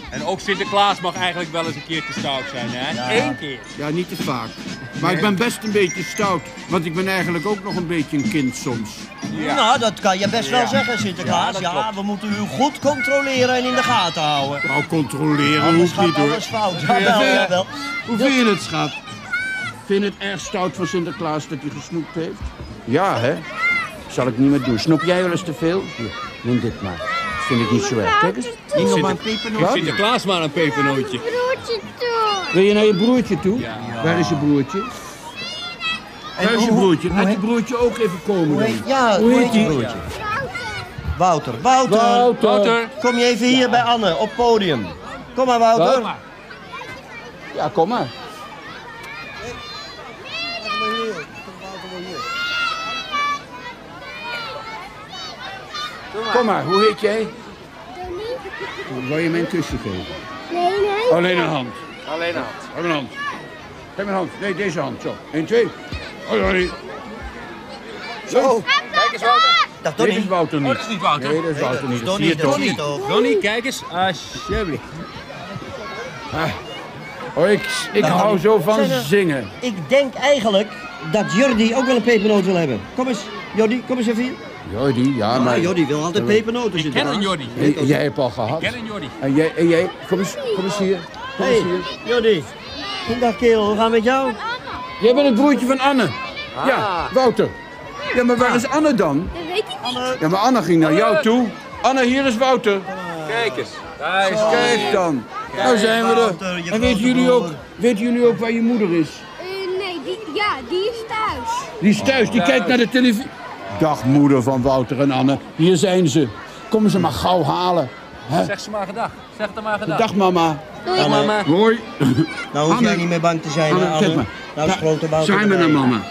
En ook Sinterklaas mag eigenlijk wel eens een keer te stout zijn, hè? Ja. Eén keer. Ja, niet te vaak. Maar ik ben best een beetje stout, want ik ben eigenlijk ook nog een beetje een kind soms. Nou, dat kan je best wel Ja. zeggen, Sinterklaas. Ja, Ja, dat klopt. we moeten u goed controleren en in de gaten houden. Nou, controleren Anders hoeft gaat niet hoor. alles fout. Jawel, jawel. Hoe vind je het, schat? Vind je het erg stout van Sinterklaas dat hij gesnoept heeft? Ja, hè? Zal ik niet meer doen. Snoep jij wel eens te veel? Hier, neem dit maar. Dat vind ik niet zo erg. Kijk eens. Neem nog maar een Geef pepernootje. Sinterklaas maar een pepernootje. Broertje toe. Wil je naar je broertje toe? Ja. Waar is je broertje? Waar is je hoe- broertje? hoe Laat je heet- broertje ook even komen Hoe dan. heet, ja, Hoe heet je die? broertje? Wouter. Wouter. Wouter. Wouter. Kom je even hier bij Anne, op podium. Kom maar, Wouter. Wat? Ja, kom maar. Kom maar, hoe heet jij? Wil je mij een kusje geven? Nee, nee. Alleen een hand. Alleen aan. Geef me een hand. Geef me een hand. Nee, deze hand. Zo. Eén, twee. Oh, sorry. Zo. Kijk eens, Wouter. Dag Dit Donnie. is Wouter niet. Oh, dat is niet Wouter. Nee, dat is Wouter niet. Dat zie Donnie, je toch? Donnie toch? Donnie, kijk eens. Alsjeblieft. Oh, ik, ik Nou, hou zo van zijn er- zingen. Ik denk eigenlijk dat Jordi ook wel een pepernoot wil hebben. Kom eens, Jordi, kom eens even hier. Jordi, ja, Ah, maar... Jordi wil altijd pepernoten. Ik ken een Jordi. En jij hebt al gehad. Ik ken een Jordi. En jij, en jij, kom eens, kom eens hier. Kom eens Hey, hier. Jordi. Dag kerel, hoe gaan we met jou? Jij bent het broertje van Anne. Ja, Wouter. Ja, maar waar is Anne dan? Dat weet ik niet. Anne. Ja, maar Anne ging naar jou toe. Anne, hier is Wouter. Kijk eens. Daar is Kijk dan. Nou zijn we Wouter, er. je En weten grote jullie ook, broer. weten jullie ook waar je moeder is? Eh, nee, die, ja, die is thuis. Die is thuis, die kijkt naar de televisie. Dag moeder van Wouter en Anne. Hier zijn ze. Kom ze maar gauw halen. Hè? Zeg ze maar gedag. Zeg het maar gedag. Dag mama. Doei, Anne. mama. Hoi. Nou hoef Anne. jij niet meer bang te zijn, Anne, hè, kijk Anne. maar. Nou is grote Wouter Zijn we erbij. naar mama?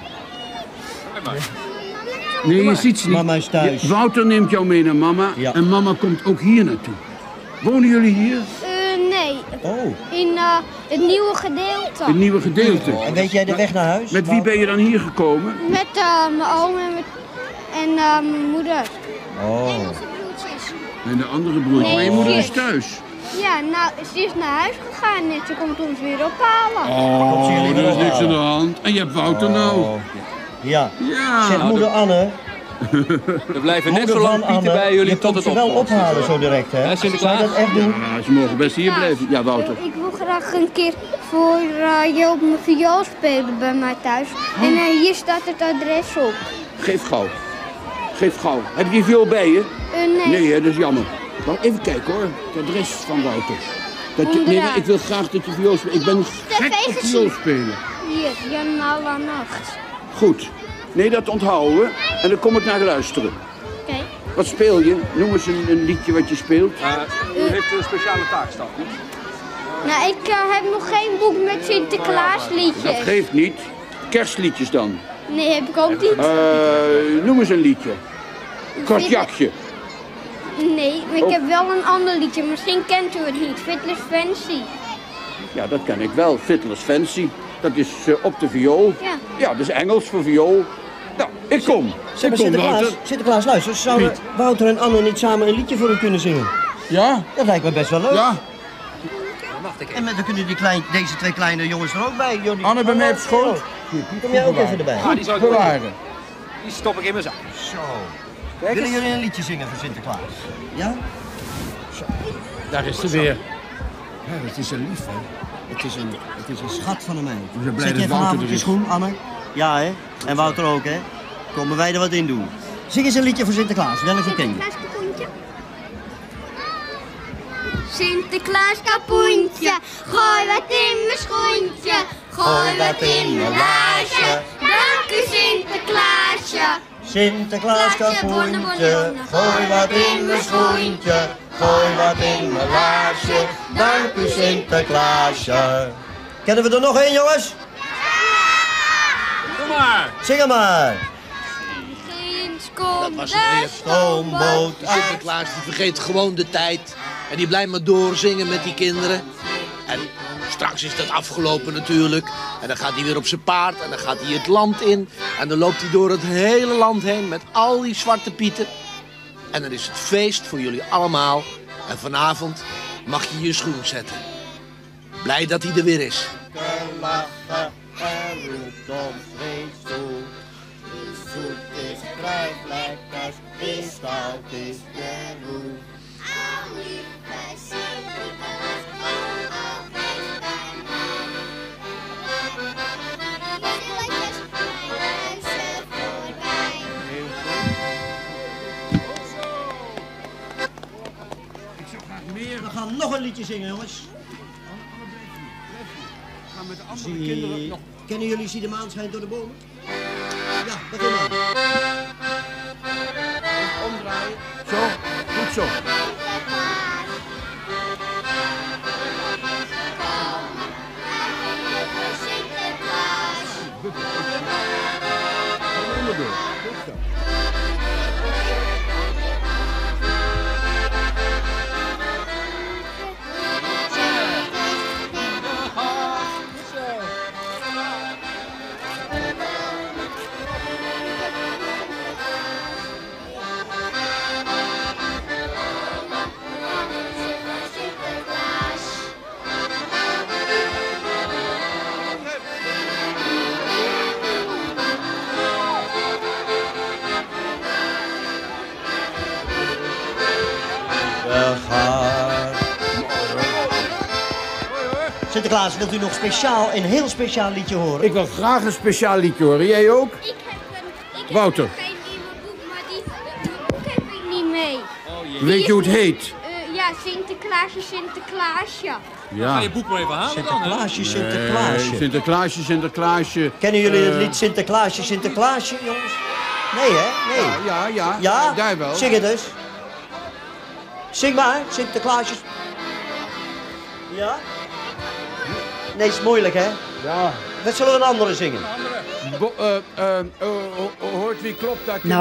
Nee, je ziet ze niet. Mama is thuis. Je- Wouter neemt jou mee naar mama. Ja. En mama komt ook hier naartoe. Wonen jullie hier? Eh, nee, Oh, in eh, het nieuwe gedeelte. Het nieuwe gedeelte. en weet jij de weg naar huis? Met wie ben je dan hier gekomen? Met eh, mijn oom en, mijn- en eh, mijn moeder. Oh. En de andere broer. Nee, Maar je moeder is zus. thuis. Ja, nou, ze is naar huis gegaan en ze komt ons weer ophalen. Komt ze Oh, jullie er is weer niks aan de ophalen? hand. En je hebt Wouter nou. Oh. Ja. Ja. Zeg, moeder Anne, Er blijven net moeder zo van lang pieten Anne, bij jullie je tot komt het ze wel oplost is, ophalen hoor. zo direct, hè? Hè, Zou Sinterklaas? je dat echt doen? Ja, ze mogen best hier blijven. Ja, Wouter. Ik wil graag een keer voor uh, Joop mijn viool spelen bij mij thuis. En eh, hier staat het adres op. Geef gauw. Geef gauw. Heb je die viool bij je? Eh, nee. Nee, hè, dat is jammer. Maar even kijken hoor. Het adres van Wouter. Dat je, nee, nee, ik wil graag dat je viool speelt. Ik ben gek op gezien. viool spelen. Hier, Jan Alla Nacht. Goed. Nee, dat onthouden we. En dan kom ik naar luisteren. Oké. Wat speel je? Noem eens een, een liedje wat je speelt. Uh, u heeft een speciale taak staan. Nou, ik uh, heb nog geen boek met Sinterklaas Dat liedjes. geeft niet. Kerstliedjes dan. Nee, heb ik ook niet. Uh, noem eens een liedje. Kortjakje. Nee, maar ik Oh. heb wel een ander liedje. Misschien kent u het niet. Fiddler's Fancy. Ja, dat ken ik wel. Fiddler's Fancy. Dat is uh, op de viool. Ja. Ja, dat is Engels voor viool. Nou, ik kom. Zeg maar ik kom, Sinterklaas, Wouter. Sinterklaas, luister, zouden Piet. Wouter en Anne niet samen een liedje voor u kunnen zingen? Ja? Dat lijkt me best wel leuk. Ja. En met, dan kunnen die klein, deze twee kleine jongens er ook bij. Jordi. Anne bij mij op schoot. Kom jij ook even erbij? Ja, die zou ik wel bewaren. doen. Die stop ik in mijn zak. Zo. Willen jullie een liedje zingen voor Sinterklaas? Ja? Daar is ze weer. Ja, het is een lief, hè. Het is een, het is een schat van een meid. ben blij Zit dat jij Wouter vanavond er op je is. schoen, Anne? Ja, hè? En Wouter ook, hè? Komen wij er wat in doen. Zing eens een liedje voor Sinterklaas. Welke ken je? Sinterklaas kapoentje, gooi wat in mijn schoentje. Gooi wat in mijn laarsje, dank u Sinterklaasje. Sinterklaas kapoentje, gooi wat in mijn schoentje. Gooi wat in mijn laarsje, dank u Sinterklaasje. Kennen we er nog één, jongens? Kom maar. Zing hem maar. Ginds Dat komt was de het weer. Stoomboot Die Sinterklaas die vergeet gewoon de tijd. En die blijft maar doorzingen met die kinderen. En straks is dat afgelopen natuurlijk. En dan gaat hij weer op zijn paard. En dan gaat hij het land in. En dan loopt hij door het hele land heen met al die zwarte pieten. En dan is het feest voor jullie allemaal. En vanavond mag je je schoen zetten. Blij dat hij er weer is. Lachen en roept ons wees toe. Is zoet, is fruit, lekkers, is koud, is de roe. Al lief bij Sinterklaas, kom altijd bij mij. Stilletjes mijn huisje voorbij. Ik zou graag meer. We gaan nog een liedje zingen, jongens. Gaan met de andere Zie- kinderen nog... Kennen jullie Zie de maan schijnt door de bomen? Ja, begin maar. Omdraaien. Zo, goed zo. Onderdeel. Goed zo. We gaan. Sinterklaas, wilt u nog speciaal, een heel speciaal liedje horen? Ik wil graag een speciaal liedje horen. Jij ook? Ik heb een... Ik Wouter. heb geen nieuwe boek, maar die, die boek heb ik niet mee. Weet je hoe het heet? Uh, ja, Sinterklaasje, Sinterklaasje. Ja. Ga je boek maar even halen dan, hè? Sinterklaasje, Sinterklaasje. Nee, Sinterklaasje, Sinterklaasje. Kennen jullie het Eh, lied Sinterklaasje, Sinterklaasje, jongens? Nee, hè? Nee. Ja, ja, ja. Ja? Jij wel. Zing het dus. Zing maar, Sinterklaasje. Ja? Nee, is moeilijk, hè? Ja. We zullen een andere zingen. Bo- eh, eh, eh, ho- hoort wie klopt daar?